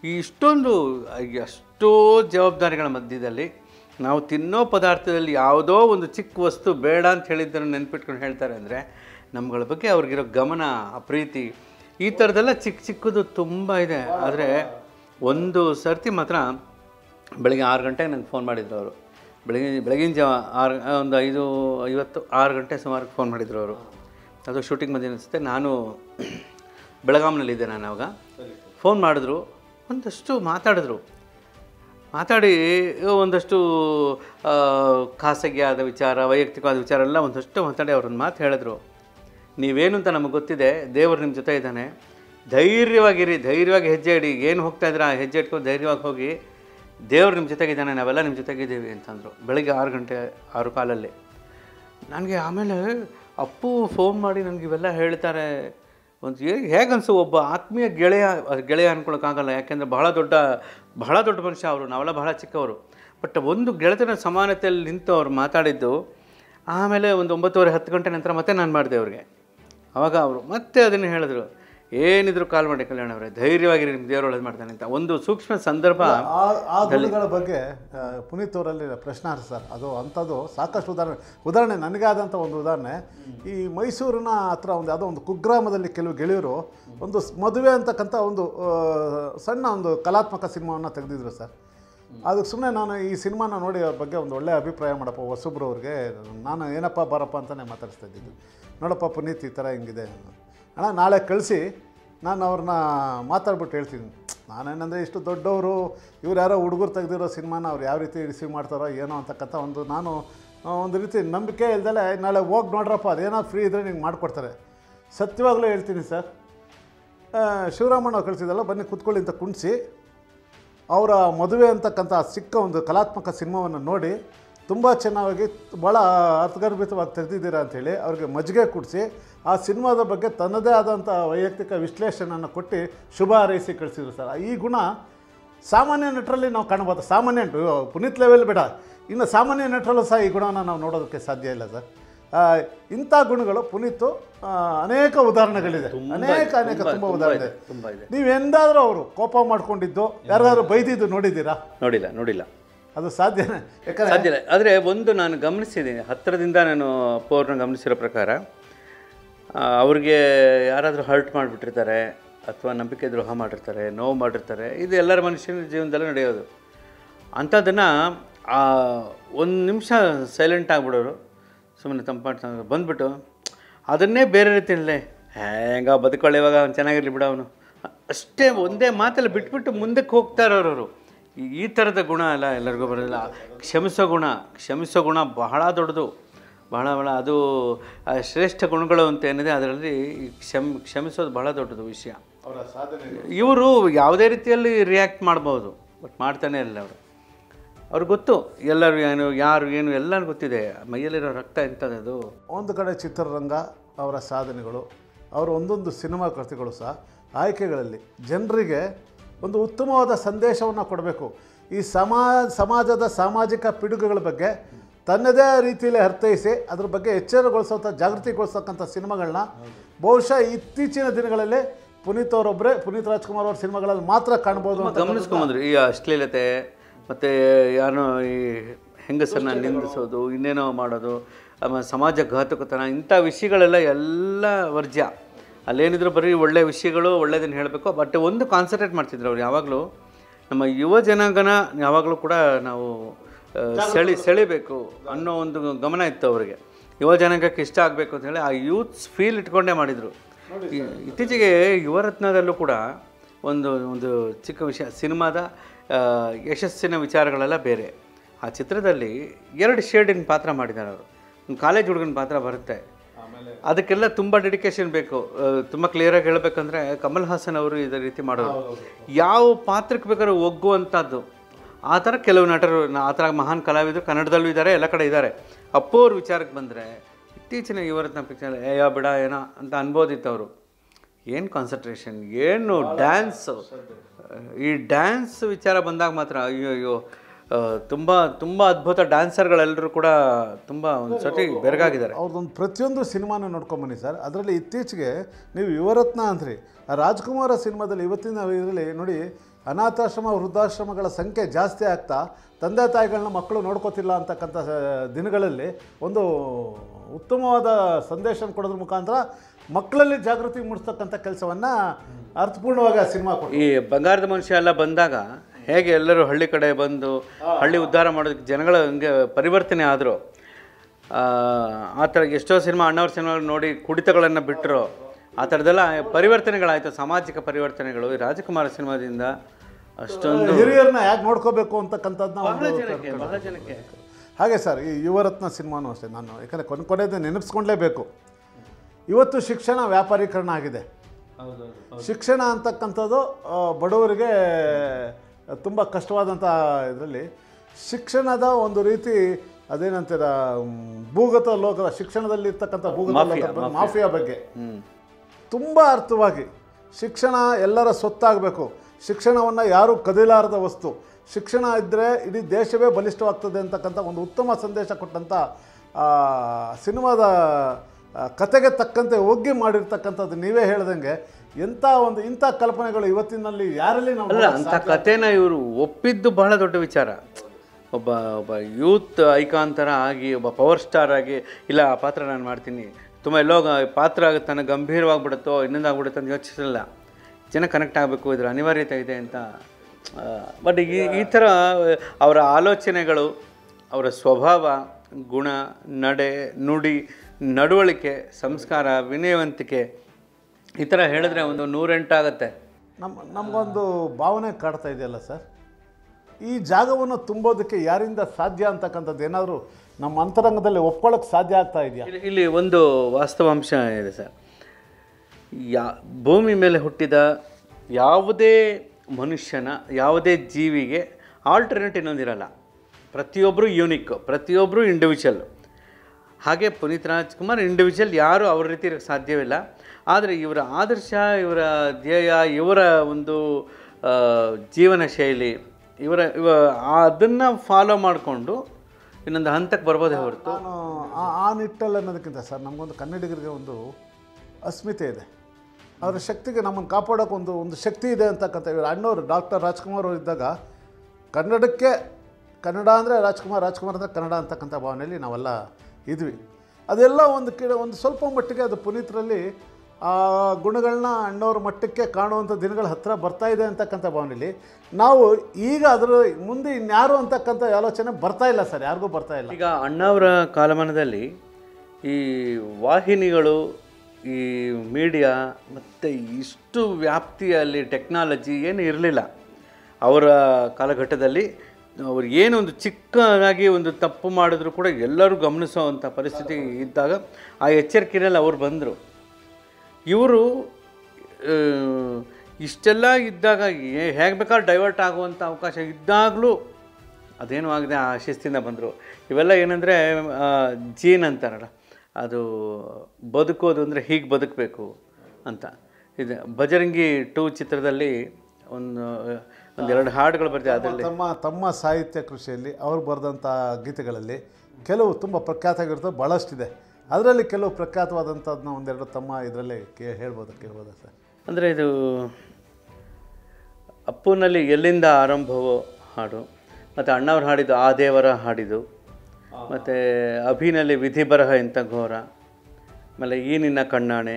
ಎಷ್ಟೋ ಜವಾಬ್ದಾರಿಗಳ ಮಧ್ಯದಲ್ಲಿ ನಾವು ತಿನ್ನೋ ಪದಾರ್ಥದಲ್ಲಿ ಯಾವುದೋ ಒಂದು ಚಿಕ್ಕ ವಸ್ತು ಬೇಡ ಅಂತ ಹೇಳಿದ್ದನ್ನು ನೆನ್ಪಿಟ್ಕೊಂಡು ಹೇಳ್ತಾರೆ ಅಂದರೆ, ನಮ್ಗಳ ಬಗ್ಗೆ ಅವ್ರಿಗಿರೋ ಗಮನ, ಆ ಪ್ರೀತಿ, ಈ ಥರದ್ದೆಲ್ಲ ಚಿಕ್ಕದು ತುಂಬ ಇದೆ. ಆದರೆ ಒಂದು ಸರ್ತಿ ಮಾತ್ರ ಬೆಳಗ್ಗೆ 6 ಗಂಟೆಗೆ ನನಗೆ ಫೋನ್ ಮಾಡಿದ್ರು ಅವರು. ಬೆಳಗಿನ ಜಾವ 6 ಗಂಟೆ ಸುಮಾರು ಫೋನ್ ಮಾಡಿದ್ರು ಅವರು. ಅದು ಶೂಟಿಂಗ್ ಮಧ್ಯೆ ಅನಿಸುತ್ತೆ. ನಾನು ಬೆಳಗಾಂನಲ್ಲಿದ್ದೆ. ನಾನು ಆವಾಗ ಫೋನ್ ಮಾಡಿದ್ರು, ಒಂದಷ್ಟು ಮಾತಾಡಿ ಒಂದಷ್ಟು ಖಾಸಗಿಯಾದ ವಿಚಾರ, ವೈಯಕ್ತಿಕವಾದ ವಿಚಾರ ಎಲ್ಲ ಒಂದಷ್ಟು ಮಾತಾಡಿ ಅವ್ರನ್ನ ಮಾತು ಹೇಳಿದ್ರು. ನೀವೇನು ಅಂತ ನಮಗೆ ಗೊತ್ತಿದೆ, ದೇವರು ನಿಮ್ಮ ಜೊತೆ ಇದ್ದಾನೆ, ಧೈರ್ಯವಾಗಿ ಹೆಜ್ಜೆ ಇಡಿ, ಏನು ಹೋಗ್ತಾ ಇದ್ರೆ ಆ ಹೆಜ್ಜೆ ಇಟ್ಕೊಂಡು ಧೈರ್ಯವಾಗಿ ಹೋಗಿ, ದೇವ್ರು ನಿಮ್ಮ ಜೊತೆಗಿದ್ದಾನೆ, ನಾವೆಲ್ಲ ನಿಮ್ಮ ಜೊತೆಗಿದ್ದೀವಿ ಅಂತಂದರು. ಬೆಳಗ್ಗೆ 6 ಕಾಲಲ್ಲಿ ನನಗೆ. ಆಮೇಲೆ ಅಪ್ಪು ಫೋನ್ ಮಾಡಿ ನನಗೆ ಇವೆಲ್ಲ ಹೇಳ್ತಾರೆ. ಒಂದು ಹೇಗನ್ಸು ಒಬ್ಬ ಆತ್ಮೀಯ ಗೆಳೆಯ ಅಂದ್ಕೊಳಕ್ಕಾಗಲ್ಲ. ಯಾಕೆಂದರೆ ಬಹಳ ದೊಡ್ಡ ಮನುಷ್ಯ ಅವರು, ನಾವೆಲ್ಲ ಬಹಳ ಚಿಕ್ಕವರು. ಬಟ್ ಒಂದು ಗೆಳೆತನ ಸಮಾನತೆಯಲ್ಲಿ ನಿಂತು ಅವ್ರು ಮಾತಾಡಿದ್ದು. ಆಮೇಲೆ ಒಂದು 9:30-10 ಗಂಟೆ ನಂತರ ಮತ್ತೆ ನಾನು ಮಾಡಿದೆ ಅವ್ರಿಗೆ. ಆವಾಗ ಅವರು ಮತ್ತೆ ಅದನ್ನು ಹೇಳಿದ್ರು, ಏನಿದ್ರು ಕಾಲ್ ಮಾಡಿ ಕಲ್ಯಾಣ ಅವರೇ, ಧೈರ್ಯವಾಗಿರಿ, ನಿಮ್ಮ ದೇವರು ಒಳ್ಳೇದು ಮಾಡ್ತಾನೆ ಅಂತ. ಒಂದು ಸೂಕ್ಷ್ಮ ಸಂದರ್ಭ. ಆ ಗುಣಗಳ ಬಗ್ಗೆ ಪುನೀತ್ ಅವರಲ್ಲಿ ಪ್ರಶ್ನಾರ್ಹ ಸರ್. ಅದು ಅಂಥದ್ದು ಸಾಕಷ್ಟು ಉದಾಹರಣೆ ನನಗೆ ಆದಂಥ ಒಂದು ಉದಾಹರಣೆ. ಈ ಮೈಸೂರಿನ ಹತ್ರ ಒಂದು ಯಾವುದೋ ಒಂದು ಕುಗ್ರಾಮದಲ್ಲಿ ಕೆಲವು ಗೆಳೆಯರು ಒಂದು ಮದುವೆ ಅಂತಕ್ಕಂಥ ಒಂದು ಸಣ್ಣ ಒಂದು ಕಲಾತ್ಮಕ ಸಿನಿಮಾವನ್ನು ತೆಗೆದಿದ್ರು ಸರ್. ಅದಕ್ಕೆ ಸುಮ್ಮನೆ ನಾನು ಈ ಸಿನಿಮಾನ ನೋಡಿ ಅವ್ರ ಬಗ್ಗೆ ಒಂದು ಒಳ್ಳೆಯ ಅಭಿಪ್ರಾಯ ಮಾಡಪ್ಪ ಹೊಸಬ್ರು ಅವ್ರಿಗೆ, ನಾನು ಏನಪ್ಪ ಬರಪ್ಪ ಅಂತಲೇ ಮಾತಾಡಿಸ್ತಾ ಇದ್ದಿದ್ದು. ನೋಡಪ್ಪ ಪುನೀತ್ ಈ ಥರ ಹಿಂಗಿದೆ ಅಣ್ಣ, ನಾಳೆ ಕಳಿಸಿ ನಾನು ಅವ್ರನ್ನ ಮಾತಾಡ್ಬಿಟ್ಟು ಹೇಳ್ತೀನಿ. ನಾನೇನಂದರೆ ಇಷ್ಟು ದೊಡ್ಡವರು, ಇವ್ರು ಯಾರೋ ಹುಡುಗರು ತೆಗೆದಿರೋ ಸಿನಿಮಾನ ಅವ್ರು ಯಾವ ರೀತಿ ರಿಸೀವ್ ಮಾಡ್ತಾರೋ ಏನೋ ಅಂತಕ್ಕಂಥ ಒಂದು ರೀತಿ ನಂಬಿಕೆ ಇಲ್ದಲೆ ನಾಳೆ ಹೋಗಿ ನೋಡ್ರಪ್ಪ, ಅದೇನೋ ಫ್ರೀ ಇದ್ದರೆ ನಿಂಗೆ ಮಾಡಿಕೊಡ್ತಾರೆ. ಸತ್ಯವಾಗಲೂ ಹೇಳ್ತೀನಿ ಸರ್, ಶಿವರಾಮಣ್ಣ ಕಳಿಸಿದಲ್ಲ, ಬನ್ನಿ ಕೂತ್ಕೊಳ್ಳಿ ಅಂತ ಕುಣಿಸಿ ಅವರ ಮದುವೆ ಅಂತಕ್ಕಂಥ ಸಿಕ್ಕ ಒಂದು ಕಲಾತ್ಮಕ ಸಿನಿಮಾವನ್ನು ನೋಡಿ ತುಂಬ ಚೆನ್ನಾಗಿ ಭಾಳ ಅರ್ಥಗರ್ಭಿತವಾಗಿ ತೆಗೆದಿದ್ದೀರಾ ಅಂಥೇಳಿ ಅವ್ರಿಗೆ ಮಜ್ಜಿಗೆ ಕುಡಿಸಿ ಆ ಸಿನಿಮಾದ ಬಗ್ಗೆ ತನ್ನದೇ ಆದಂಥ ವೈಯಕ್ತಿಕ ವಿಶ್ಲೇಷಣೆಯನ್ನು ಕೊಟ್ಟು ಶುಭ ಹಾರೈಸಿ ಕಳಿಸಿದ್ರು ಸರ್. ಈ ಗುಣ ಸಾಮಾನ್ಯ ನಟರಲ್ಲಿ ನಾವು ಕಾಣ್ಬೋದು. ಸಾಮಾನ್ಯ ಪುನೀತ್ ಲೆವೆಲ್ ಬೇಡ, ಇನ್ನು ಸಾಮಾನ್ಯ ನಟರಲ್ಲೂ ಸಹ ಈ ಗುಣವನ್ನು ನಾವು ನೋಡೋದಕ್ಕೆ ಸಾಧ್ಯ ಇಲ್ಲ ಸರ್. ಇಂಥ ಗುಣಗಳು ಪುನೀತ್ ಅನೇಕ ಉದಾಹರಣೆಗಳಿದೆ, ಅನೇಕ ತುಂಬ ಉದಾಹರಣೆ. ನೀವೆಂದಾದರೂ ಅವರು ಕೋಪ ಮಾಡ್ಕೊಂಡಿದ್ದು, ಯಾರಾದರೂ ಬೈದಿದ್ದು ನೋಡಿದ್ದೀರಾ? ನೋಡಿಲ್ಲ. ಅದು ಸಾಧ್ಯನೇ? ಯಾಕಂದರೆ ಸಾಧ್ಯ ಇಲ್ಲ. ಆದರೆ ಒಂದು ನಾನು ಗಮನಿಸಿದ್ದೀನಿ, ಹತ್ತಿರದಿಂದ ನಾನು ಅವ್ರನ್ನ ಗಮನಿಸಿರೋ ಪ್ರಕಾರ, ಅವ್ರಿಗೆ ಯಾರಾದರೂ ಹರ್ಟ್ ಮಾಡಿಬಿಟ್ಟಿರ್ತಾರೆ ಅಥವಾ ನಂಬಿಕೆ ದ್ರೋಹ ಮಾಡಿರ್ತಾರೆ, ನೋವು ಮಾಡಿರ್ತಾರೆ. ಇದು ಎಲ್ಲರ ಮನುಷ್ಯನ ಜೀವನದಲ್ಲೂ ನಡೆಯೋದು. ಅಂಥದ್ದನ್ನು ಒಂದು ನಿಮಿಷ ಸೈಲೆಂಟ್ ಆಗಿಬಿಡೋರು, ಸುಮ್ಮನೆ ತಂಪಾಡ್ತಾ ಬಂದುಬಿಟ್ಟು ಅದನ್ನೇ ಬೇರೆ ರೀತಿಯಲ್ಲೇ ಹೆಂಗ ಬದುಕೊಳ್ಳಿ, ಇವಾಗ ಅವ್ನು ಚೆನ್ನಾಗಿರಲಿ ಬಿಡ ಅವನು ಅಷ್ಟೇ ಒಂದೇ ಮಾತಲ್ಲಿ ಬಿಟ್ಬಿಟ್ಟು ಮುಂದಕ್ಕೆ ಹೋಗ್ತಾ ಇರೋರು. ಈ ಥರದ ಗುಣ ಎಲ್ಲ ಎಲ್ಲರಿಗೂ ಬರೋದಿಲ್ಲ. ಕ್ಷಮಿಸೋ ಗುಣ ಬಹಳ ದೊಡ್ಡದು, ಬಹಳ ಅದು ಶ್ರೇಷ್ಠ ಗುಣಗಳು ಅಂತ ಏನಿದೆ ಅದರಲ್ಲಿ ಕ್ಷಮಿಸೋದು ಬಹಳ ದೊಡ್ಡದು ವಿಷಯ. ಇವರು ಯಾವುದೇ ರೀತಿಯಲ್ಲಿ ರಿಯಾಕ್ಟ್ ಮಾಡ್ಬೋದು, ಬಟ್ ಮಾಡ್ತಾನೆ ಇಲ್ಲ ಅವ್ರಿಗೆ ಗೊತ್ತು, ಎಲ್ಲರೂ ಏನು ಯಾರು ಏನು ಎಲ್ಲನೂ ಗೊತ್ತಿದೆ, ಮೈಯಲ್ಲಿರೋ ರಕ್ತ ಎಂಥದ್ದು. ಒಂದು ಕಡೆ ಚಿತ್ರರಂಗ ಅವರ ಸಾಧನೆಗಳು, ಅವರ ಒಂದೊಂದು ಸಿನಿಮಾ ಕೃತಿಗಳು ಸಹ ಆಯ್ಕೆಗಳಲ್ಲಿ ಜನರಿಗೆ ಒಂದು ಉತ್ತಮವಾದ ಸಂದೇಶವನ್ನು ಕೊಡಬೇಕು. ಈ ಸಮಾಜದ ಸಾಮಾಜಿಕ ಪಿಡುಗುಗಳ ಬಗ್ಗೆ ತನ್ನದೇ ರೀತಿಯಲ್ಲಿ ಅರ್ಥೈಸಿ ಅದ್ರ ಬಗ್ಗೆ ಎಚ್ಚರಗೊಳಿಸೋಂಥ ಜಾಗೃತಿಗೊಳಿಸೋಕ್ಕಂಥ ಸಿನಿಮಾಗಳನ್ನ ಬಹುಶಃ ಇತ್ತೀಚಿನ ದಿನಗಳಲ್ಲಿ ಪುನೀತ್ ರಾಜ್ಕುಮಾರ್ ಅವ್ರ ಸಿನಿಮಾಗಳಲ್ಲಿ ಮಾತ್ರ ಕಾಣ್ಬೋದು. ಗಮನಿಸ್ಕೊಂಬಂದ್ರು ಈ ಅಶ್ಲೀಲತೆ ಮತ್ತು ಯಾರೋ ಈ ಹೆಂಗಸರನ್ನ ನಿಂದಿಸೋದು, ಇನ್ನೇನೋ ಮಾಡೋದು, ಆಮೇಲೆ ಸಮಾಜ ಘಾತುಕತನ, ಇಂಥ ವಿಷಯಗಳೆಲ್ಲ ಎಲ್ಲ ವರ್ಜ್ಯ. ಅಲ್ಲೇನಿದ್ರು ಬರೀ ಒಳ್ಳೆಯ ವಿಷಯಗಳು, ಒಳ್ಳೆಯದನ್ನು ಹೇಳಬೇಕು. ಬಟ್ ಒಂದು ಕಾನ್ಸಂಟ್ರೇಟ್ ಮಾಡ್ತಿದ್ರು ಅವ್ರು ಯಾವಾಗಲೂ, ನಮ್ಮ ಯುವ ಜನಾಂಗನ ಯಾವಾಗಲೂ ಕೂಡ ನಾವು ಸೆಳಿಬೇಕು ಅನ್ನೋ ಒಂದು ಗಮನ ಇತ್ತು ಅವರಿಗೆ. ಯುವ ಜನಾಂಗಕ್ಕೆ ಇಷ್ಟ ಆಗಬೇಕು ಅಂತ ಹೇಳಿ ಆ ಯೂತ್ಸ್ ಫೀಲ್ ಇಟ್ಕೊಂಡೇ ಮಾಡಿದರು. ಇತ್ತೀಚೆಗೆ ಯುವರತ್ನದಲ್ಲೂ ಕೂಡ ಒಂದು ಚಿಕ್ಕ ವಿಷಯ, ಸಿನಿಮಾದ ಯಶಸ್ಸಿನ ವಿಚಾರಗಳೆಲ್ಲ ಬೇರೆ. ಆ ಚಿತ್ರದಲ್ಲಿ 2 ಶೇಡಿನ ಪಾತ್ರ ಮಾಡಿದ್ದಾರೆ ಅವರು. ಒಂದು ಕಾಲೇಜ್ ಹುಡುಗನ ಪಾತ್ರ ಬರುತ್ತೆ, ಅದಕ್ಕೆಲ್ಲ ತುಂಬ ಡೆಡಿಕೇಶನ್ ಬೇಕು. ತುಂಬ ಕ್ಲಿಯರಾಗಿ ಹೇಳಬೇಕಂದ್ರೆ ಕಮಲ್ ಹಾಸನ್ ಅವರು ಇದೇ ರೀತಿ ಮಾಡೋರು, ಯಾವ ಪಾತ್ರಕ್ಕೆ ಬೇಕಾದ್ರೂ ಒಗ್ಗುವಂಥದ್ದು. ಆ ಥರ ಕೆಲವು ನಟರು, ಆ ಥರ ಮಹಾನ್ ಕಲಾವಿದರು ಕನ್ನಡದಲ್ಲೂ ಇದ್ದಾರೆ, ಎಲ್ಲ ಕಡೆ ಇದ್ದಾರೆ. ಅಪ್ಪು ಅವ್ರ ವಿಚಾರಕ್ಕೆ ಬಂದರೆ ಇತ್ತೀಚಿನ ಯುವರತ್ನ ಪಿಕ್ಚರ್ ಬಿಡ ಏನೋ ಅಂತ ಅನ್ಬೋದಿತ್ತು. ಅವರು ಏನು ಕಾನ್ಸಂಟ್ರೇಷನ್, ಏನು ಡ್ಯಾನ್ಸು, ಈ ಡ್ಯಾನ್ಸ್ ವಿಚಾರ ಬಂದಾಗ ಮಾತ್ರ ಅಯ್ಯೋ ತುಂಬ ಅದ್ಭುತ ಡ್ಯಾನ್ಸರ್ಗಳೆಲ್ಲರೂ ಕೂಡ ತುಂಬ ಒಂದು ಸತಿ ಬೆರಗಾಗಿದ್ದಾರೆ. ಅವ್ರದ್ದೊಂದು ಪ್ರತಿಯೊಂದು ಸಿನಿಮಾನ ನೋಡ್ಕೊಂಬನ್ನಿ ಸರ್. ಅದರಲ್ಲಿ ಇತ್ತೀಚೆಗೆ ನೀವು ಯುವರತ್ನ ಅಂದ್ರಿ, ರಾಜ್ಕುಮಾರ ಸಿನಿಮಾದಲ್ಲಿ ಇವತ್ತಿನ ಇದರಲ್ಲಿ ನೋಡಿ, ಅನಾಥಾಶ್ರಮ ವೃದ್ಧಾಶ್ರಮಗಳ ಸಂಖ್ಯೆ ಜಾಸ್ತಿ ಆಗ್ತಾ ತಂದೆ ತಾಯಿಗಳನ್ನ ಮಕ್ಕಳು ನೋಡ್ಕೋತಿಲ್ಲ ಅಂತಕ್ಕಂಥ ದಿನಗಳಲ್ಲಿ ಒಂದು ಉತ್ತಮವಾದ ಸಂದೇಶ ಕೊಡೋದ್ರ ಮುಖಾಂತರ ಮಕ್ಕಳಲ್ಲಿ ಜಾಗೃತಿ ಮೂಡಿಸ್ತಕ್ಕಂಥ ಕೆಲಸವನ್ನು ಅರ್ಥಪೂರ್ಣವಾಗಿ ಆ ಸಿನಿಮಾ ಕೊಟ್ಟು, ಈ ಬಂಗಾರದ ಮನುಷ್ಯ ಎಲ್ಲ ಬಂದಾಗ ಹೇಗೆ ಎಲ್ಲರೂ ಹಳ್ಳಿ ಕಡೆ ಬಂದು ಹಳ್ಳಿ ಉದ್ಧಾರ ಮಾಡೋದಕ್ಕೆ ಜನಗಳ ಹಂಗೆ ಪರಿವರ್ತನೆ ಆದರು. ಆ ಥರ ಎಷ್ಟೋ ಸಿನಿಮಾ, ಅಣ್ಣವ್ರ ಸಿನಿಮಾಗಳು ನೋಡಿ ಕುಡಿತಗಳನ್ನು ಬಿಟ್ಟರು, ಆ ಥರದ್ದೆಲ್ಲ ಪರಿವರ್ತನೆಗಳಾಯಿತು, ಸಾಮಾಜಿಕ ಪರಿವರ್ತನೆಗಳು ಈ ರಾಜಕುಮಾರ ಸಿನಿಮಾದಿಂದ. ಅಷ್ಟೊಂದು ಹಿರಿಯರನ್ನ ಯಾಕೆ ನೋಡ್ಕೋಬೇಕು ಅಂತಕ್ಕಂಥದ್ದನ್ನ ಬಹಳ ಜನಕ್ಕೆ. ಹಾಗೆ ಸರ್, ಈ ಯುವರತ್ನ ಸಿನಿಮಾನೂ ಅಷ್ಟೇ. ನಾನು ಯಾಕಂದರೆ ಕೊನೆಯದೇ ನೆನಪಿಸ್ಕೊಂಡ್ಲೇಬೇಕು. ಇವತ್ತು ಶಿಕ್ಷಣ ವ್ಯಾಪಾರೀಕರಣ ಆಗಿದೆ. ಶಿಕ್ಷಣ ಅಂತಕ್ಕಂಥದ್ದು ಬಡವರಿಗೆ ತುಂಬ ಕಷ್ಟವಾದಂಥ ಇದರಲ್ಲಿ ಶಿಕ್ಷಣದ ಒಂದು ರೀತಿ ಅದೇನಂತೀರ ಭೂಗತ ಲೋಕದ ಶಿಕ್ಷಣದಲ್ಲಿ ಇರ್ತಕ್ಕಂಥ ಭೂಗತ ಲೋಕದ ಮಾಫಿಯಾ ಬಗ್ಗೆ ತುಂಬ ಅರ್ಥವಾಗಿ ಶಿಕ್ಷಣ ಎಲ್ಲರ ಸೊತ್ತಾಗಬೇಕು, ಶಿಕ್ಷಣವನ್ನು ಯಾರೂ ಕದಿಲಾರದ ವಸ್ತು, ಶಿಕ್ಷಣ ಇದ್ದರೆ ಇಡೀ ದೇಶವೇ ಬಲಿಷ್ಠವಾಗ್ತದೆ ಅಂತಕ್ಕಂಥ ಒಂದು ಉತ್ತಮ ಸಂದೇಶ ಕೊಟ್ಟಂಥ ಸಿನಿಮಾದ ಕತೆಗೆ ತಕ್ಕಂತೆ ಒಗ್ಗಿ ಮಾಡಿರ್ತಕ್ಕಂಥದ್ದು. ನೀವೇ ಹೇಳ್ದಂಗೆ ಇಂಥ ಕಲ್ಪನೆಗಳು ಇವತ್ತಿನಲ್ಲಿ ಯಾರಲ್ಲಿ ನಾವು ಅಲ್ಲ, ಅಂಥ ಕಥೆನ ಇವರು ಒಪ್ಪಿದ್ದು ಬಹಳ ದೊಡ್ಡ ವಿಚಾರ. ಒಬ್ಬ ಯೂತ್ ಐಕಾನ್ ಥರ ಆಗಿ, ಒಬ್ಬ ಪವರ್ ಸ್ಟಾರ್ ಆಗಿ, ಇಲ್ಲ ಆ ಪಾತ್ರ ನಾನು ಮಾಡ್ತೀನಿ, ತುಂಬ ಎಲ್ಲೋ ಪಾತ್ರ ತನಗೆ ಗಂಭೀರವಾಗಿಬಿಡುತ್ತೋ ಇನ್ನೊಂದಾಗ್ಬಿಡುತ್ತೋ ಅಂತ ಯೋಚಿಸಲಿಲ್ಲ. ಜನ ಕನೆಕ್ಟ್ ಆಗಬೇಕು, ಇದರ ಅನಿವಾರ್ಯತೆ ಇದೆ ಅಂತ. ಬಟ್ ಈ ಥರ ಅವರ ಆಲೋಚನೆಗಳು, ಅವರ ಸ್ವಭಾವ, ಗುಣ, ನಡೆ, ನುಡಿ, ನಡವಳಿಕೆ, ಸಂಸ್ಕಾರ, ವಿನಯವಂತಿಕೆ ಈ ಥರ ಹೇಳಿದ್ರೆ ಒಂದು 108 ಆಗುತ್ತೆ. ನಮಗೊಂದು ಭಾವನೆ ಕಾಡ್ತಾ ಇದೆಯಲ್ಲ ಸರ್, ಈ ಜಾಗವನ್ನು ತುಂಬೋದಕ್ಕೆ ಯಾರಿಂದ ಸಾಧ್ಯ ಅಂತಕ್ಕಂಥದ್ದು ಏನಾದರೂ ನಮ್ಮ ಅಂತರಂಗದಲ್ಲಿ ಒಪ್ಕೊಳ್ಳೋಕ್ಕೆ ಸಾಧ್ಯ ಆಗ್ತಾ ಇದೆಯಾ? ಇಲ್ಲಿ ಒಂದು ವಾಸ್ತವಾಂಶ ಇದೆ ಸರ್. ಭೂಮಿ ಮೇಲೆ ಹುಟ್ಟಿದ ಯಾವುದೇ ಮನುಷ್ಯನ, ಯಾವುದೇ ಜೀವಿಗೆ ಆಲ್ಟರ್ನೇಟ್ ಇನ್ನೊಂದಿರಲ್ಲ. ಪ್ರತಿಯೊಬ್ಬರು ಯೂನಿಕ್, ಪ್ರತಿಯೊಬ್ಬರು ಇಂಡಿವಿಜುವಲ್. ಹಾಗೆ ಪುನೀತ್ ರಾಜ್ಕುಮಾರ್ ಇಂಡಿವಿಜುವಲ್, ಯಾರೂ ಅವ್ರ ರೀತಿ ಇರೋಕ್ಕೆ ಸಾಧ್ಯವಿಲ್ಲ. ಆದರೆ ಇವರ ಆದರ್ಶ, ಇವರ ಧ್ಯೇಯ, ಇವರ ಒಂದು ಜೀವನ ಶೈಲಿ, ಅದನ್ನು ಫಾಲೋ ಮಾಡಿಕೊಂಡು ಇನ್ನೊಂದು ಹಂತಕ್ಕೆ ಬರ್ಬೋದೇ ಹೊರತು. ನಾನು ಆ ನಿಟ್ಟಲ್ಲಿ ಅನ್ನೋದಕ್ಕಿಂತ ಸರ್, ನಮಗೊಂದು ಕನ್ನಡಿಗರಿಗೆ ಒಂದು ಅಸ್ಮಿತೆ ಇದೆ, ಅವರ ಶಕ್ತಿಗೆ ನಮ್ಮನ್ನು ಕಾಪಾಡೋಕೆ ಒಂದು ಶಕ್ತಿ ಇದೆ ಅಂತಕ್ಕಂಥ. ಇವರು ಅಣ್ಣವರು ಡಾಕ್ಟರ್ ರಾಜ್ಕುಮಾರ್ ಅವರು ಇದ್ದಾಗ ಕನ್ನಡಕ್ಕೆ ಕನ್ನಡ ಅಂದರೆ ರಾಜ್ಕುಮಾರ್, ರಾಜ್ಕುಮಾರ್ ಅಂದರೆ ಕನ್ನಡ ಅಂತಕ್ಕಂಥ ಭಾವನೆಯಲ್ಲಿ ನಾವೆಲ್ಲ ಇದ್ವಿ. ಅದೆಲ್ಲ ಒಂದು ಸ್ವಲ್ಪ ಮಟ್ಟಿಗೆ ಅದು ಪುನೀತರಲ್ಲಿ ಆ ಗುಣಗಳನ್ನ ಅಣ್ಣವ್ರ ಮಟ್ಟಕ್ಕೆ ಕಾಣುವಂಥ ದಿನಗಳ ಹತ್ತಿರ ಬರ್ತಾ ಇದೆ ಅಂತಕ್ಕಂಥ ಭಾವನೆಯಲ್ಲಿ ನಾವು ಈಗ ಅದರ ಮುಂದೆ ಇನ್ಯಾರು ಅಂತಕ್ಕಂಥ ಆಲೋಚನೆ ಬರ್ತಾ ಇಲ್ಲ ಸರ್, ಯಾರಿಗೂ ಬರ್ತಾ ಇಲ್ಲ. ಈಗ ಅಣ್ಣವರ ಕಾಲಮಾನದಲ್ಲಿ ಈ ವಾಹಿನಿಗಳು, ಈ ಮೀಡಿಯಾ ಮತ್ತು ಇಷ್ಟು ವ್ಯಾಪ್ತಿಯಲ್ಲಿ ಟೆಕ್ನಾಲಜಿ ಏನು ಇರಲಿಲ್ಲ. ಅವರ ಕಾಲಘಟ್ಟದಲ್ಲಿ ಅವ್ರು ಏನೊಂದು ಚಿಕ್ಕದಾಗಿ ಒಂದು ತಪ್ಪು ಮಾಡಿದ್ರು ಕೂಡ ಎಲ್ಲರೂ ಗಮನಿಸೋವಂಥ ಪರಿಸ್ಥಿತಿ ಇದ್ದಾಗ ಆ ಎಚ್ಚರಿಕೆಯಲ್ಲಿ ಅವ್ರು ಬಂದರು. ಇವರು ಇಷ್ಟೆಲ್ಲ ಇದ್ದಾಗ ಹೇಗೆ ಬೇಕಾದ್ರೂ ಡೈವರ್ಟ್ ಆಗುವಂಥ ಅವಕಾಶ ಇದ್ದಾಗಲೂ ಅದೇನೂ ಆಗದೆ ಆ ಶಿಸ್ತಿಂದ ಬಂದರು. ಇವೆಲ್ಲ ಏನಂದರೆ ಜೀನ್ ಅಂತಾರಲ್ಲ, ಅದು ಬದುಕೋದು ಅಂದರೆ ಹೀಗೆ ಬದುಕಬೇಕು ಅಂತ. ಇದು ಬಜರಂಗಿ 2 ಚಿತ್ರದಲ್ಲಿ ಒಂದೆರಡು ಹಾಡುಗಳು ಬರ್ತಿದೆ. ಅದರಲ್ಲಿ ತಮ್ಮ ಸಾಹಿತ್ಯ ಕೃಷಿಯಲ್ಲಿ ಅವರು ಬರೆದಂಥ ಗೀತೆಗಳಲ್ಲಿ ಕೆಲವು ತುಂಬ ಪ್ರಖ್ಯಾತವಾಗಿರ್ತವೆ, ಭಾಳಷ್ಟಿದೆ. ಅದರಲ್ಲಿ ಕೆಲವು ಪ್ರಖ್ಯಾತವಾದಂಥದ್ದನ್ನ ಒಂದೆರಡು ತಮ್ಮ ಇದರಲ್ಲಿ ಕೇಳ್ಬೋದಾ ಸರ್? ಅಂದರೆ ಇದು ಅಪ್ಪುನಲ್ಲಿ ಎಲ್ಲಿಂದ ಆರಂಭವೋ ಹಾಡು, ಮತ್ತು ಅಣ್ಣವ್ರು ಹಾಡಿದ್ದು ಆ ದೇವರ ಹಾಡಿದ್ದು, ಮತ್ತು ಅಭಿನಲ್ಲಿ ವಿಧಿ ಬರಹ ಇಂಥ ಘೋರ, ಆಮೇಲೆ ಈ ನಿನ್ನ ಕಣ್ಣಾಣೆ,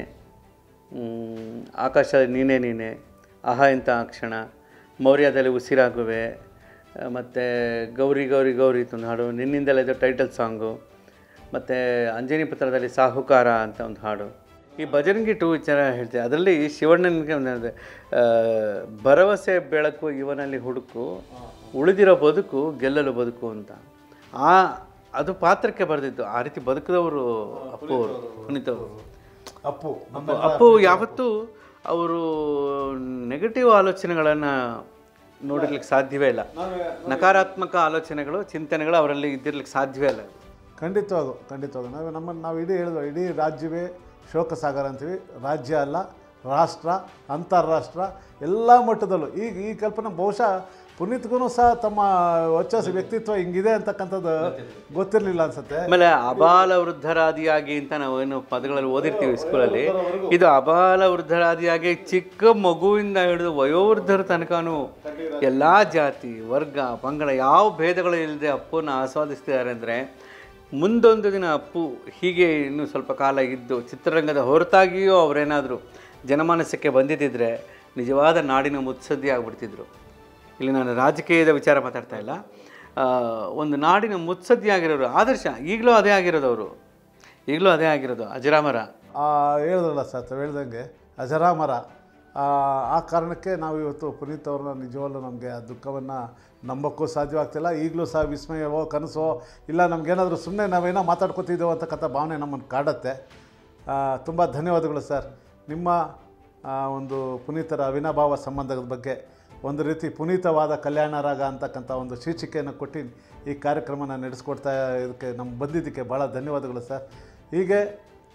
ಆಕಾಶ ನೀನೇ ನೀನೆ, ಆಹಾ ಇಂಥ ಕ್ಷಣ, ಮೌರ್ಯದಲ್ಲಿ ಉಸಿರಾಗುವೆ, ಮತ್ತು ಗೌರಿ ಗೌರಿ ಗೌರಿ ಒಂದು ಹಾಡು, ನಿನ್ನಿಂದಲೇ ಇದು ಟೈಟಲ್ ಸಾಂಗು, ಮತ್ತು ಅಂಜನಿ ಪುತ್ರದಲ್ಲಿ ಸಾಹುಕಾರ ಅಂತ ಒಂದು ಹಾಡು. ಈ ಬಜರಂಗಿ 2 ವಿಚಾರ ಹೇಳ್ತೀವಿ. ಅದರಲ್ಲಿ ಶಿವಣ್ಣನಿಗೆ ಒಂದು ಭರವಸೆ ಬೆಳಕು ಇವನಲ್ಲಿ ಹುಡುಕು, ಉಳಿದಿರೋ ಬದುಕು ಗೆಲ್ಲಲು ಬದುಕು ಅಂತ. ಅದು ಪಾತ್ರಕ್ಕೆ ಬರೆದಿದ್ದು. ಆ ರೀತಿ ಬದುಕಿದವರು ಅಪ್ಪು ಅವರು, ಪುನೀತ್ ಅವರು. ಅಪ್ಪು ಯಾವತ್ತೂ ಅವರು ನೆಗೆಟಿವ್ ಆಲೋಚನೆಗಳನ್ನು ನೋಡಿರ್ಲಿಕ್ಕೆ ಸಾಧ್ಯವೇ ಇಲ್ಲ. ನಕಾರಾತ್ಮಕ ಆಲೋಚನೆಗಳು, ಚಿಂತನೆಗಳು ಅವರಲ್ಲಿ ಇದ್ದಿರ್ಲಿಕ್ಕೆ ಸಾಧ್ಯವೇ ಇಲ್ಲ. ಖಂಡಿತವಾಗೂ ನಾವು ಹೇಳಿದ್ವಿ, ಇಡೀ ರಾಜ್ಯವೇ ಶೋಕ ಸಾಗರ ಅಂತೀವಿ. ರಾಜ್ಯ ಅಲ್ಲ, ರಾಷ್ಟ್ರ, ಅಂತಾರಾಷ್ಟ್ರ ಎಲ್ಲ ಮಟ್ಟದಲ್ಲೂ ಈ ಕಲ್ಪನೆ ಬಹುಶಃ ಪುನೀತ್ಗೂ ಸಹ ತಮ್ಮ ವರ್ಚಸ್ಸು ವ್ಯಕ್ತಿತ್ವ ಹಿಂಗಿದೆ ಅಂತಕ್ಕಂಥದ್ದು ಗೊತ್ತಿರಲಿಲ್ಲ ಅನ್ಸುತ್ತೆ. ಆಮೇಲೆ ಅಬಾಲ ವೃದ್ಧರಾದಿಯಾಗಿ ಅಂತ ನಾವೇನು ಪದಗಳಲ್ಲಿ ಓದಿರ್ತೀವಿ ಸ್ಕೂಲಲ್ಲಿ, ಇದು ಅಬಾಲ ವೃದ್ಧರಾದಿಯಾಗಿ ಚಿಕ್ಕ ಮಗುವಿಂದ ಹಿಡಿದು ವಯೋವೃದ್ಧರ ತನಕನೂ ಎಲ್ಲ ಜಾತಿ, ವರ್ಗ, ಪಂಗಡ ಯಾವ ಭೇದಗಳು ಇಲ್ಲದೆ ಅಪ್ಪನ ಆಸ್ವಾದಿಸ್ತಿದ್ದಾರೆ. ಅಂದರೆ ಮುಂದೊಂದು ದಿನ ಅಪ್ಪು ಹೀಗೆ ಇನ್ನೂ ಸ್ವಲ್ಪ ಕಾಲ ಇದ್ದು ಚಿತ್ರರಂಗದ ಹೊರತಾಗಿಯೂ ಅವರೇನಾದರೂ ಜನಮಾನಸಕ್ಕೆ ಬಂದಿದ್ದರೆ ನಿಜವಾದ ನಾಡಿನ ಮುತ್ಸದ್ದಿ ಆಗಿಬಿಡ್ತಿದ್ರು. ಇಲ್ಲಿ ನಾನು ರಾಜಕೀಯದ ವಿಚಾರ ಮಾತಾಡ್ತಾ ಇಲ್ಲ, ಒಂದು ನಾಡಿನ ಮುತ್ಸದ್ದಿ ಆಗಿರೋರು ಆದರ್ಶ. ಈಗಲೂ ಅದೇ ಆಗಿರೋದು, ಅವರು ಈಗಲೂ ಅದೇ ಆಗಿರೋದು, ಅಜರಾಮರ. ಹೇಳಿದ್ರಲ್ಲ ಸರ್, ಹೇಳ್ದಂಗೆ ಅಜರಾಮರ. ಆ ಕಾರಣಕ್ಕೆ ನಾವು ಇವತ್ತು ಪುನೀತ್ ಅವ್ರನ್ನ ನಿಜವಲ್ಲೂ ನಮಗೆ ಆ ದುಃಖವನ್ನು ನಂಬೋಕ್ಕೂ ಸಾಧ್ಯವಾಗ್ತಿಲ್ಲ. ಈಗಲೂ ಸಹ ವಿಸ್ಮಯವೋ ಕನಸೋ ಇಲ್ಲ, ನಮಗೇನಾದರೂ ಸುಮ್ಮನೆ ನಾವೇನೋ ಮಾತಾಡ್ಕೊತಿದ್ದೇವೋ ಅಂತಕ್ಕಂಥ ಭಾವನೆ ನಮ್ಮನ್ನು ಕಾಡುತ್ತೆ. ತುಂಬ ಧನ್ಯವಾದಗಳು ಸರ್. ನಿಮ್ಮ ಒಂದು ಪುನೀತರ ಅವಿನಾಭಾವ ಸಂಬಂಧದ ಬಗ್ಗೆ ಒಂದು ರೀತಿ ಪುನೀತವಾದ ಕಲ್ಯಾಣ ರಾಗ ಅಂತಕ್ಕಂಥ ಒಂದು ಶೀರ್ಷಿಕೆಯನ್ನು ಕೊಟ್ಟು ಈ ಕಾರ್ಯಕ್ರಮನ ನಡೆಸ್ಕೊಡ್ತಾ ಇದಕ್ಕೆ ಬಂದಿದ್ದಕ್ಕೆ ಭಾಳ ಧನ್ಯವಾದಗಳು ಸರ್. ಹೀಗೆ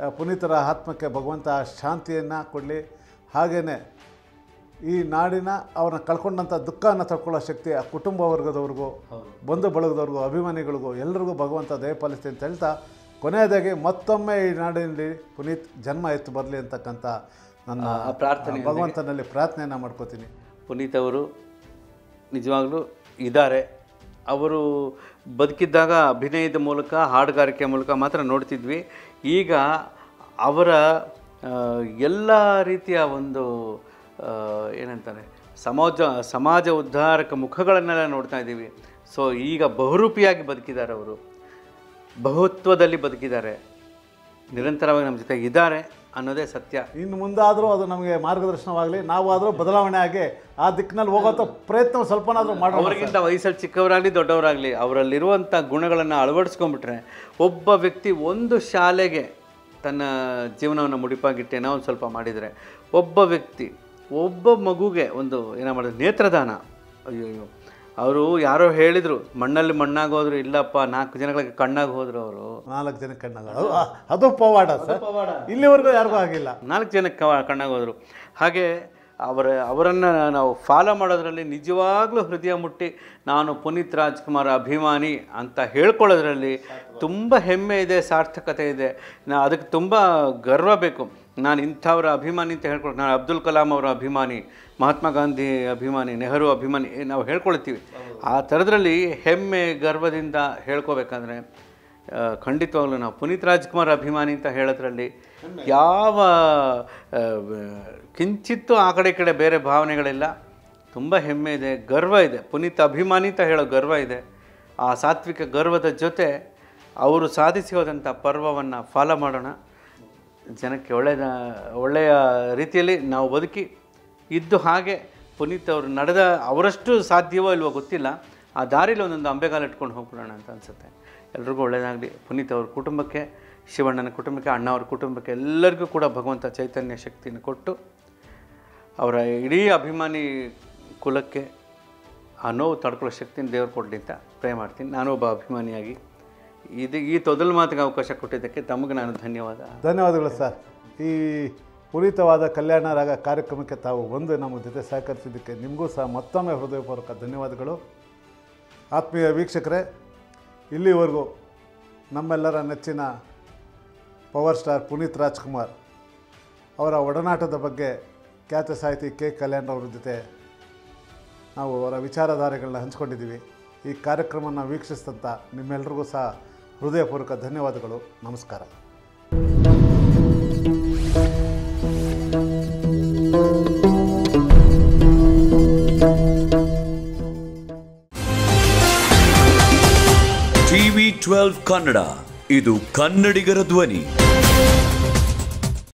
ಪುನೀತರ ಆತ್ಮಕ್ಕೆ ಭಗವಂತ ಶಾಂತಿಯನ್ನು ಕೊಡಲಿ. ಹಾಗೆಯೇ ಈ ನಾಡಿನ ಅವ್ರನ್ನ ಕಳ್ಕೊಂಡಂಥ ದುಃಖವನ್ನು ತಡ್ಕೊಳ್ಳೋ ಶಕ್ತಿ ಆ ಕುಟುಂಬ ವರ್ಗದವ್ರಿಗೂ, ಬಂಧು ಬಳಗದವ್ರಿಗೂ, ಅಭಿಮಾನಿಗಳಿಗೂ ಎಲ್ಲರಿಗೂ ಭಗವಂತ ದಯಪಾಲಿಸ್ತಿ ಅಂತ ಹೇಳ್ತಾ, ಕೊನೆಯದಾಗಿ ಮತ್ತೊಮ್ಮೆ ಈ ನಾಡಿನಲ್ಲಿ ಪುನೀತ್ ಜನ್ಮ ಎತ್ತು ಬರಲಿ ಅಂತಕ್ಕಂಥ ನನ್ನ ಪ್ರಾರ್ಥನೆ, ಭಗವಂತನಲ್ಲಿ ಪ್ರಾರ್ಥನೆಯನ್ನು ಮಾಡ್ಕೋತೀನಿ. ಪುನೀತ್ ಅವರು ನಿಜವಾಗ್ಲೂ ಇದ್ದಾರೆ. ಅವರು ಬದುಕಿದ್ದಾಗ ಅಭಿನಯದ ಮೂಲಕ, ಹಾಡುಗಾರಿಕೆ ಮೂಲಕ ಮಾತ್ರ ನೋಡ್ತಿದ್ವಿ. ಈಗ ಅವರ ಎಲ್ಲ ರೀತಿಯ ಒಂದು ಏನಂತಾರೆ ಸಮಾಜ ಉದ್ಧಾರಕ ಮುಖಗಳನ್ನೆಲ್ಲ ನೋಡ್ತಾ ಇದ್ದೀವಿ. ಸೊ ಈಗ ಬಹುರೂಪಿಯಾಗಿ ಬದುಕಿದ್ದಾರೆ, ಅವರು ಬಹುತ್ವದಲ್ಲಿ ಬದುಕಿದ್ದಾರೆ, ನಿರಂತರವಾಗಿ ನಮ್ಮ ಜೊತೆಗೆ ಇದ್ದಾರೆ ಅನ್ನೋದೇ ಸತ್ಯ. ಇನ್ನು ಮುಂದಾದರೂ ಅದು ನಮಗೆ ಮಾರ್ಗದರ್ಶನವಾಗಲಿ, ನಾವಾದರೂ ಬದಲಾವಣೆ ಆಗಿ ಆ ದಿಕ್ಕಿನಲ್ಲಿ ಹೋಗೋಂಥ ಪ್ರಯತ್ನ ಸ್ವಲ್ಪನಾದರೂ ಮಾಡೋಣ. ಅವರಿಗಿಂತ ವಯಸ್ಸಲ್ಲಿ ಚಿಕ್ಕವರಾಗಲಿ ದೊಡ್ಡವರಾಗಲಿ ಅವರಲ್ಲಿರುವಂಥ ಗುಣಗಳನ್ನು ಅಳವಡಿಸ್ಕೊಂಡ್ಬಿಟ್ರೆ, ಒಬ್ಬ ವ್ಯಕ್ತಿ ಒಂದು ಶಾಲೆಗೆ ತನ್ನ ಜೀವನವನ್ನು ಮುಡಿಪಾಗಿಟ್ಟೇನೋ ಒಂದು ಸ್ವಲ್ಪ ಮಾಡಿದರೆ, ಒಬ್ಬ ವ್ಯಕ್ತಿ ಒಬ್ಬ ಮಗುಗೆ ಒಂದು ಏನೋ ಮಾಡಿದ್ರು ನೇತ್ರದಾನ. ಅಯ್ಯೋ, ಅವರು ಯಾರೋ ಹೇಳಿದರು ಮಣ್ಣಲ್ಲಿ ಮಣ್ಣಾಗೋದ್ರು, ಇಲ್ಲಪ್ಪ 4 ಜನಗಳಿಗೆ ಕಣ್ಣಾಗಿ ಹೋದರು. ಅವರು 4 ಜನಕ್ಕೆ ಕಣ್ಣಾಗ, ಅದು ಪವಾಡ ಸರ್, ಇಲ್ಲಿವರೆಗೂ ಯಾರಿಗೂ ಆಗಿಲ್ಲ. 4 ಜನಕ್ಕೆ ಕಣ್ಣಾಗಿ ಹೋದರು. ಹಾಗೆ ಅವರನ್ನು ನಾವು ಫಾಲೋ ಮಾಡೋದ್ರಲ್ಲಿ ನಿಜವಾಗ್ಲೂ ಹೃದಯ ಮುಟ್ಟಿ ನಾನು ಪುನೀತ್ ರಾಜ್ಕುಮಾರ್ ಅಭಿಮಾನಿ ಅಂತ ಹೇಳ್ಕೊಳ್ಳೋದ್ರಲ್ಲಿ ತುಂಬ ಹೆಮ್ಮೆ ಇದೆ, ಸಾರ್ಥಕತೆ ಇದೆ. ಅದಕ್ಕೆ ತುಂಬ ಗರ್ವ ಬೇಕು. ನಾನು ಇಂಥವ್ರ ಅಭಿಮಾನಿ ಅಂತ ಹೇಳ್ಕೊಳ್ತೀನಿ. ನಾನು ಅಬ್ದುಲ್ ಕಲಾಂ ಅವರ ಅಭಿಮಾನಿ, ಮಹಾತ್ಮ ಗಾಂಧಿ ಅಭಿಮಾನಿ, ನೆಹರು ಅಭಿಮಾನಿ ನಾವು ಹೇಳ್ಕೊಳ್ತೀವಿ. ಆ ಥರದ್ರಲ್ಲಿ ಹೆಮ್ಮೆ ಗರ್ವದಿಂದ ಹೇಳ್ಕೋಬೇಕಂದ್ರೆ ಖಂಡಿತವಾಗ್ಲೂ ನಾವು ಪುನೀತ್ ರಾಜ್ಕುಮಾರ್ ಅಭಿಮಾನಿ ಅಂತ ಹೇಳೋದ್ರಲ್ಲಿ ಯಾವ ಕಿಂಚಿತ್ತೂ ಆ ಕಡೆ ಈ ಕಡೆ ಬೇರೆ ಭಾವನೆಗಳಿಲ್ಲ. ತುಂಬ ಹೆಮ್ಮೆ ಇದೆ, ಗರ್ವ ಇದೆ. ಪುನೀತ್ ಅಭಿಮಾನಿ ಅಂತ ಹೇಳೋ ಗರ್ವ ಇದೆ. ಆ ಸಾತ್ವಿಕ ಗರ್ವದ ಜೊತೆ ಅವರು ಸಾಧಿಸಿ ಹೋದಂಥ ಪರ್ವವನ್ನು ಫಾಲೋ ಮಾಡೋಣ. ಜನಕ್ಕೆ ಒಳ್ಳೆಯ ರೀತಿಯಲ್ಲಿ ನಾವು ಬದುಕಿ ಇದ್ದು ಹಾಗೆ ಪುನೀತ್ ಅವರು ನಡೆದ ಅವರಷ್ಟು ಸಾಧ್ಯವೋ ಇಲ್ವೋ ಗೊತ್ತಿಲ್ಲ, ಆ ದಾರಿಲಿ ಒಂದೊಂದು ಅಂಬೆಗಾಲು ಇಟ್ಕೊಂಡು ಹೋಗ್ಬಿಡೋಣ ಅಂತ ಅನಿಸುತ್ತೆ. ಎಲ್ರಿಗೂ ಒಳ್ಳೆಯದಾಗಲಿ. ಪುನೀತ್ ಅವ್ರ ಕುಟುಂಬಕ್ಕೆ, ಶಿವಣ್ಣನ ಕುಟುಂಬಕ್ಕೆ, ಅಣ್ಣ ಅವ್ರ ಕುಟುಂಬಕ್ಕೆ ಎಲ್ಲರಿಗೂ ಕೂಡ ಭಗವಂತ ಚೈತನ್ಯ ಶಕ್ತಿಯನ್ನು ಕೊಟ್ಟು ಅವರ ಇಡೀ ಅಭಿಮಾನಿ ಕುಲಕ್ಕೆ ಆ ನೋವು ತಡ್ಕೊಳ್ಳೋ ಶಕ್ತಿನ ದೇವರು ಕೊಡಲಿ ಅಂತ ಪ್ರೇ ಮಾಡ್ತೀನಿ. ನಾನು ಒಬ್ಬ ಅಭಿಮಾನಿಯಾಗಿ ಈ ತೊದಲು ಮಾತಿಗೆ ಅವಕಾಶ ಕೊಟ್ಟಿದ್ದಕ್ಕೆ ತಮಗೆ ನಾನು ಧನ್ಯವಾದಗಳು ಸರ್. ಈ ಪುನೀತವಾದ ಕಲ್ಯಾಣ ರಾಗ ಕಾರ್ಯಕ್ರಮಕ್ಕೆ ತಾವು ಬಂದು ನಮ್ಮ ಜೊತೆ ಸಹಕರಿಸಿದ್ದಕ್ಕೆ ನಿಮಗೂ ಸಹ ಮತ್ತೊಮ್ಮೆ ಹೃದಯಪೂರ್ವಕ ಧನ್ಯವಾದಗಳು. ಆತ್ಮೀಯ ವೀಕ್ಷಕರೇ, ಇಲ್ಲಿವರೆಗೂ ನಮ್ಮೆಲ್ಲರ ನೆಚ್ಚಿನ ಪವರ್ ಸ್ಟಾರ್ ಪುನೀತ್ ರಾಜ್ಕುಮಾರ್ ಅವರ ಒಡನಾಟದ ಬಗ್ಗೆ ಖ್ಯಾತ ಸಾಹಿತಿ ಕೆ ಕಲ್ಯಾಣ್ ಅವ್ರ ಜೊತೆ ನಾವು ಅವರ ವಿಚಾರಧಾರೆಗಳನ್ನ ಹಂಚ್ಕೊಂಡಿದ್ದೀವಿ. ಈ ಕಾರ್ಯಕ್ರಮವನ್ನು ವೀಕ್ಷಿಸಿದಂಥ ನಿಮ್ಮೆಲ್ಲರಿಗೂ ಸಹ ಹೃದಯಪೂರ್ವಕ ಧನ್ಯವಾದಗಳು. ನಮಸ್ಕಾರ. TV12 ಕನ್ನಡ, ಇದು ಕನ್ನಡಿಗರ ಧ್ವನಿ.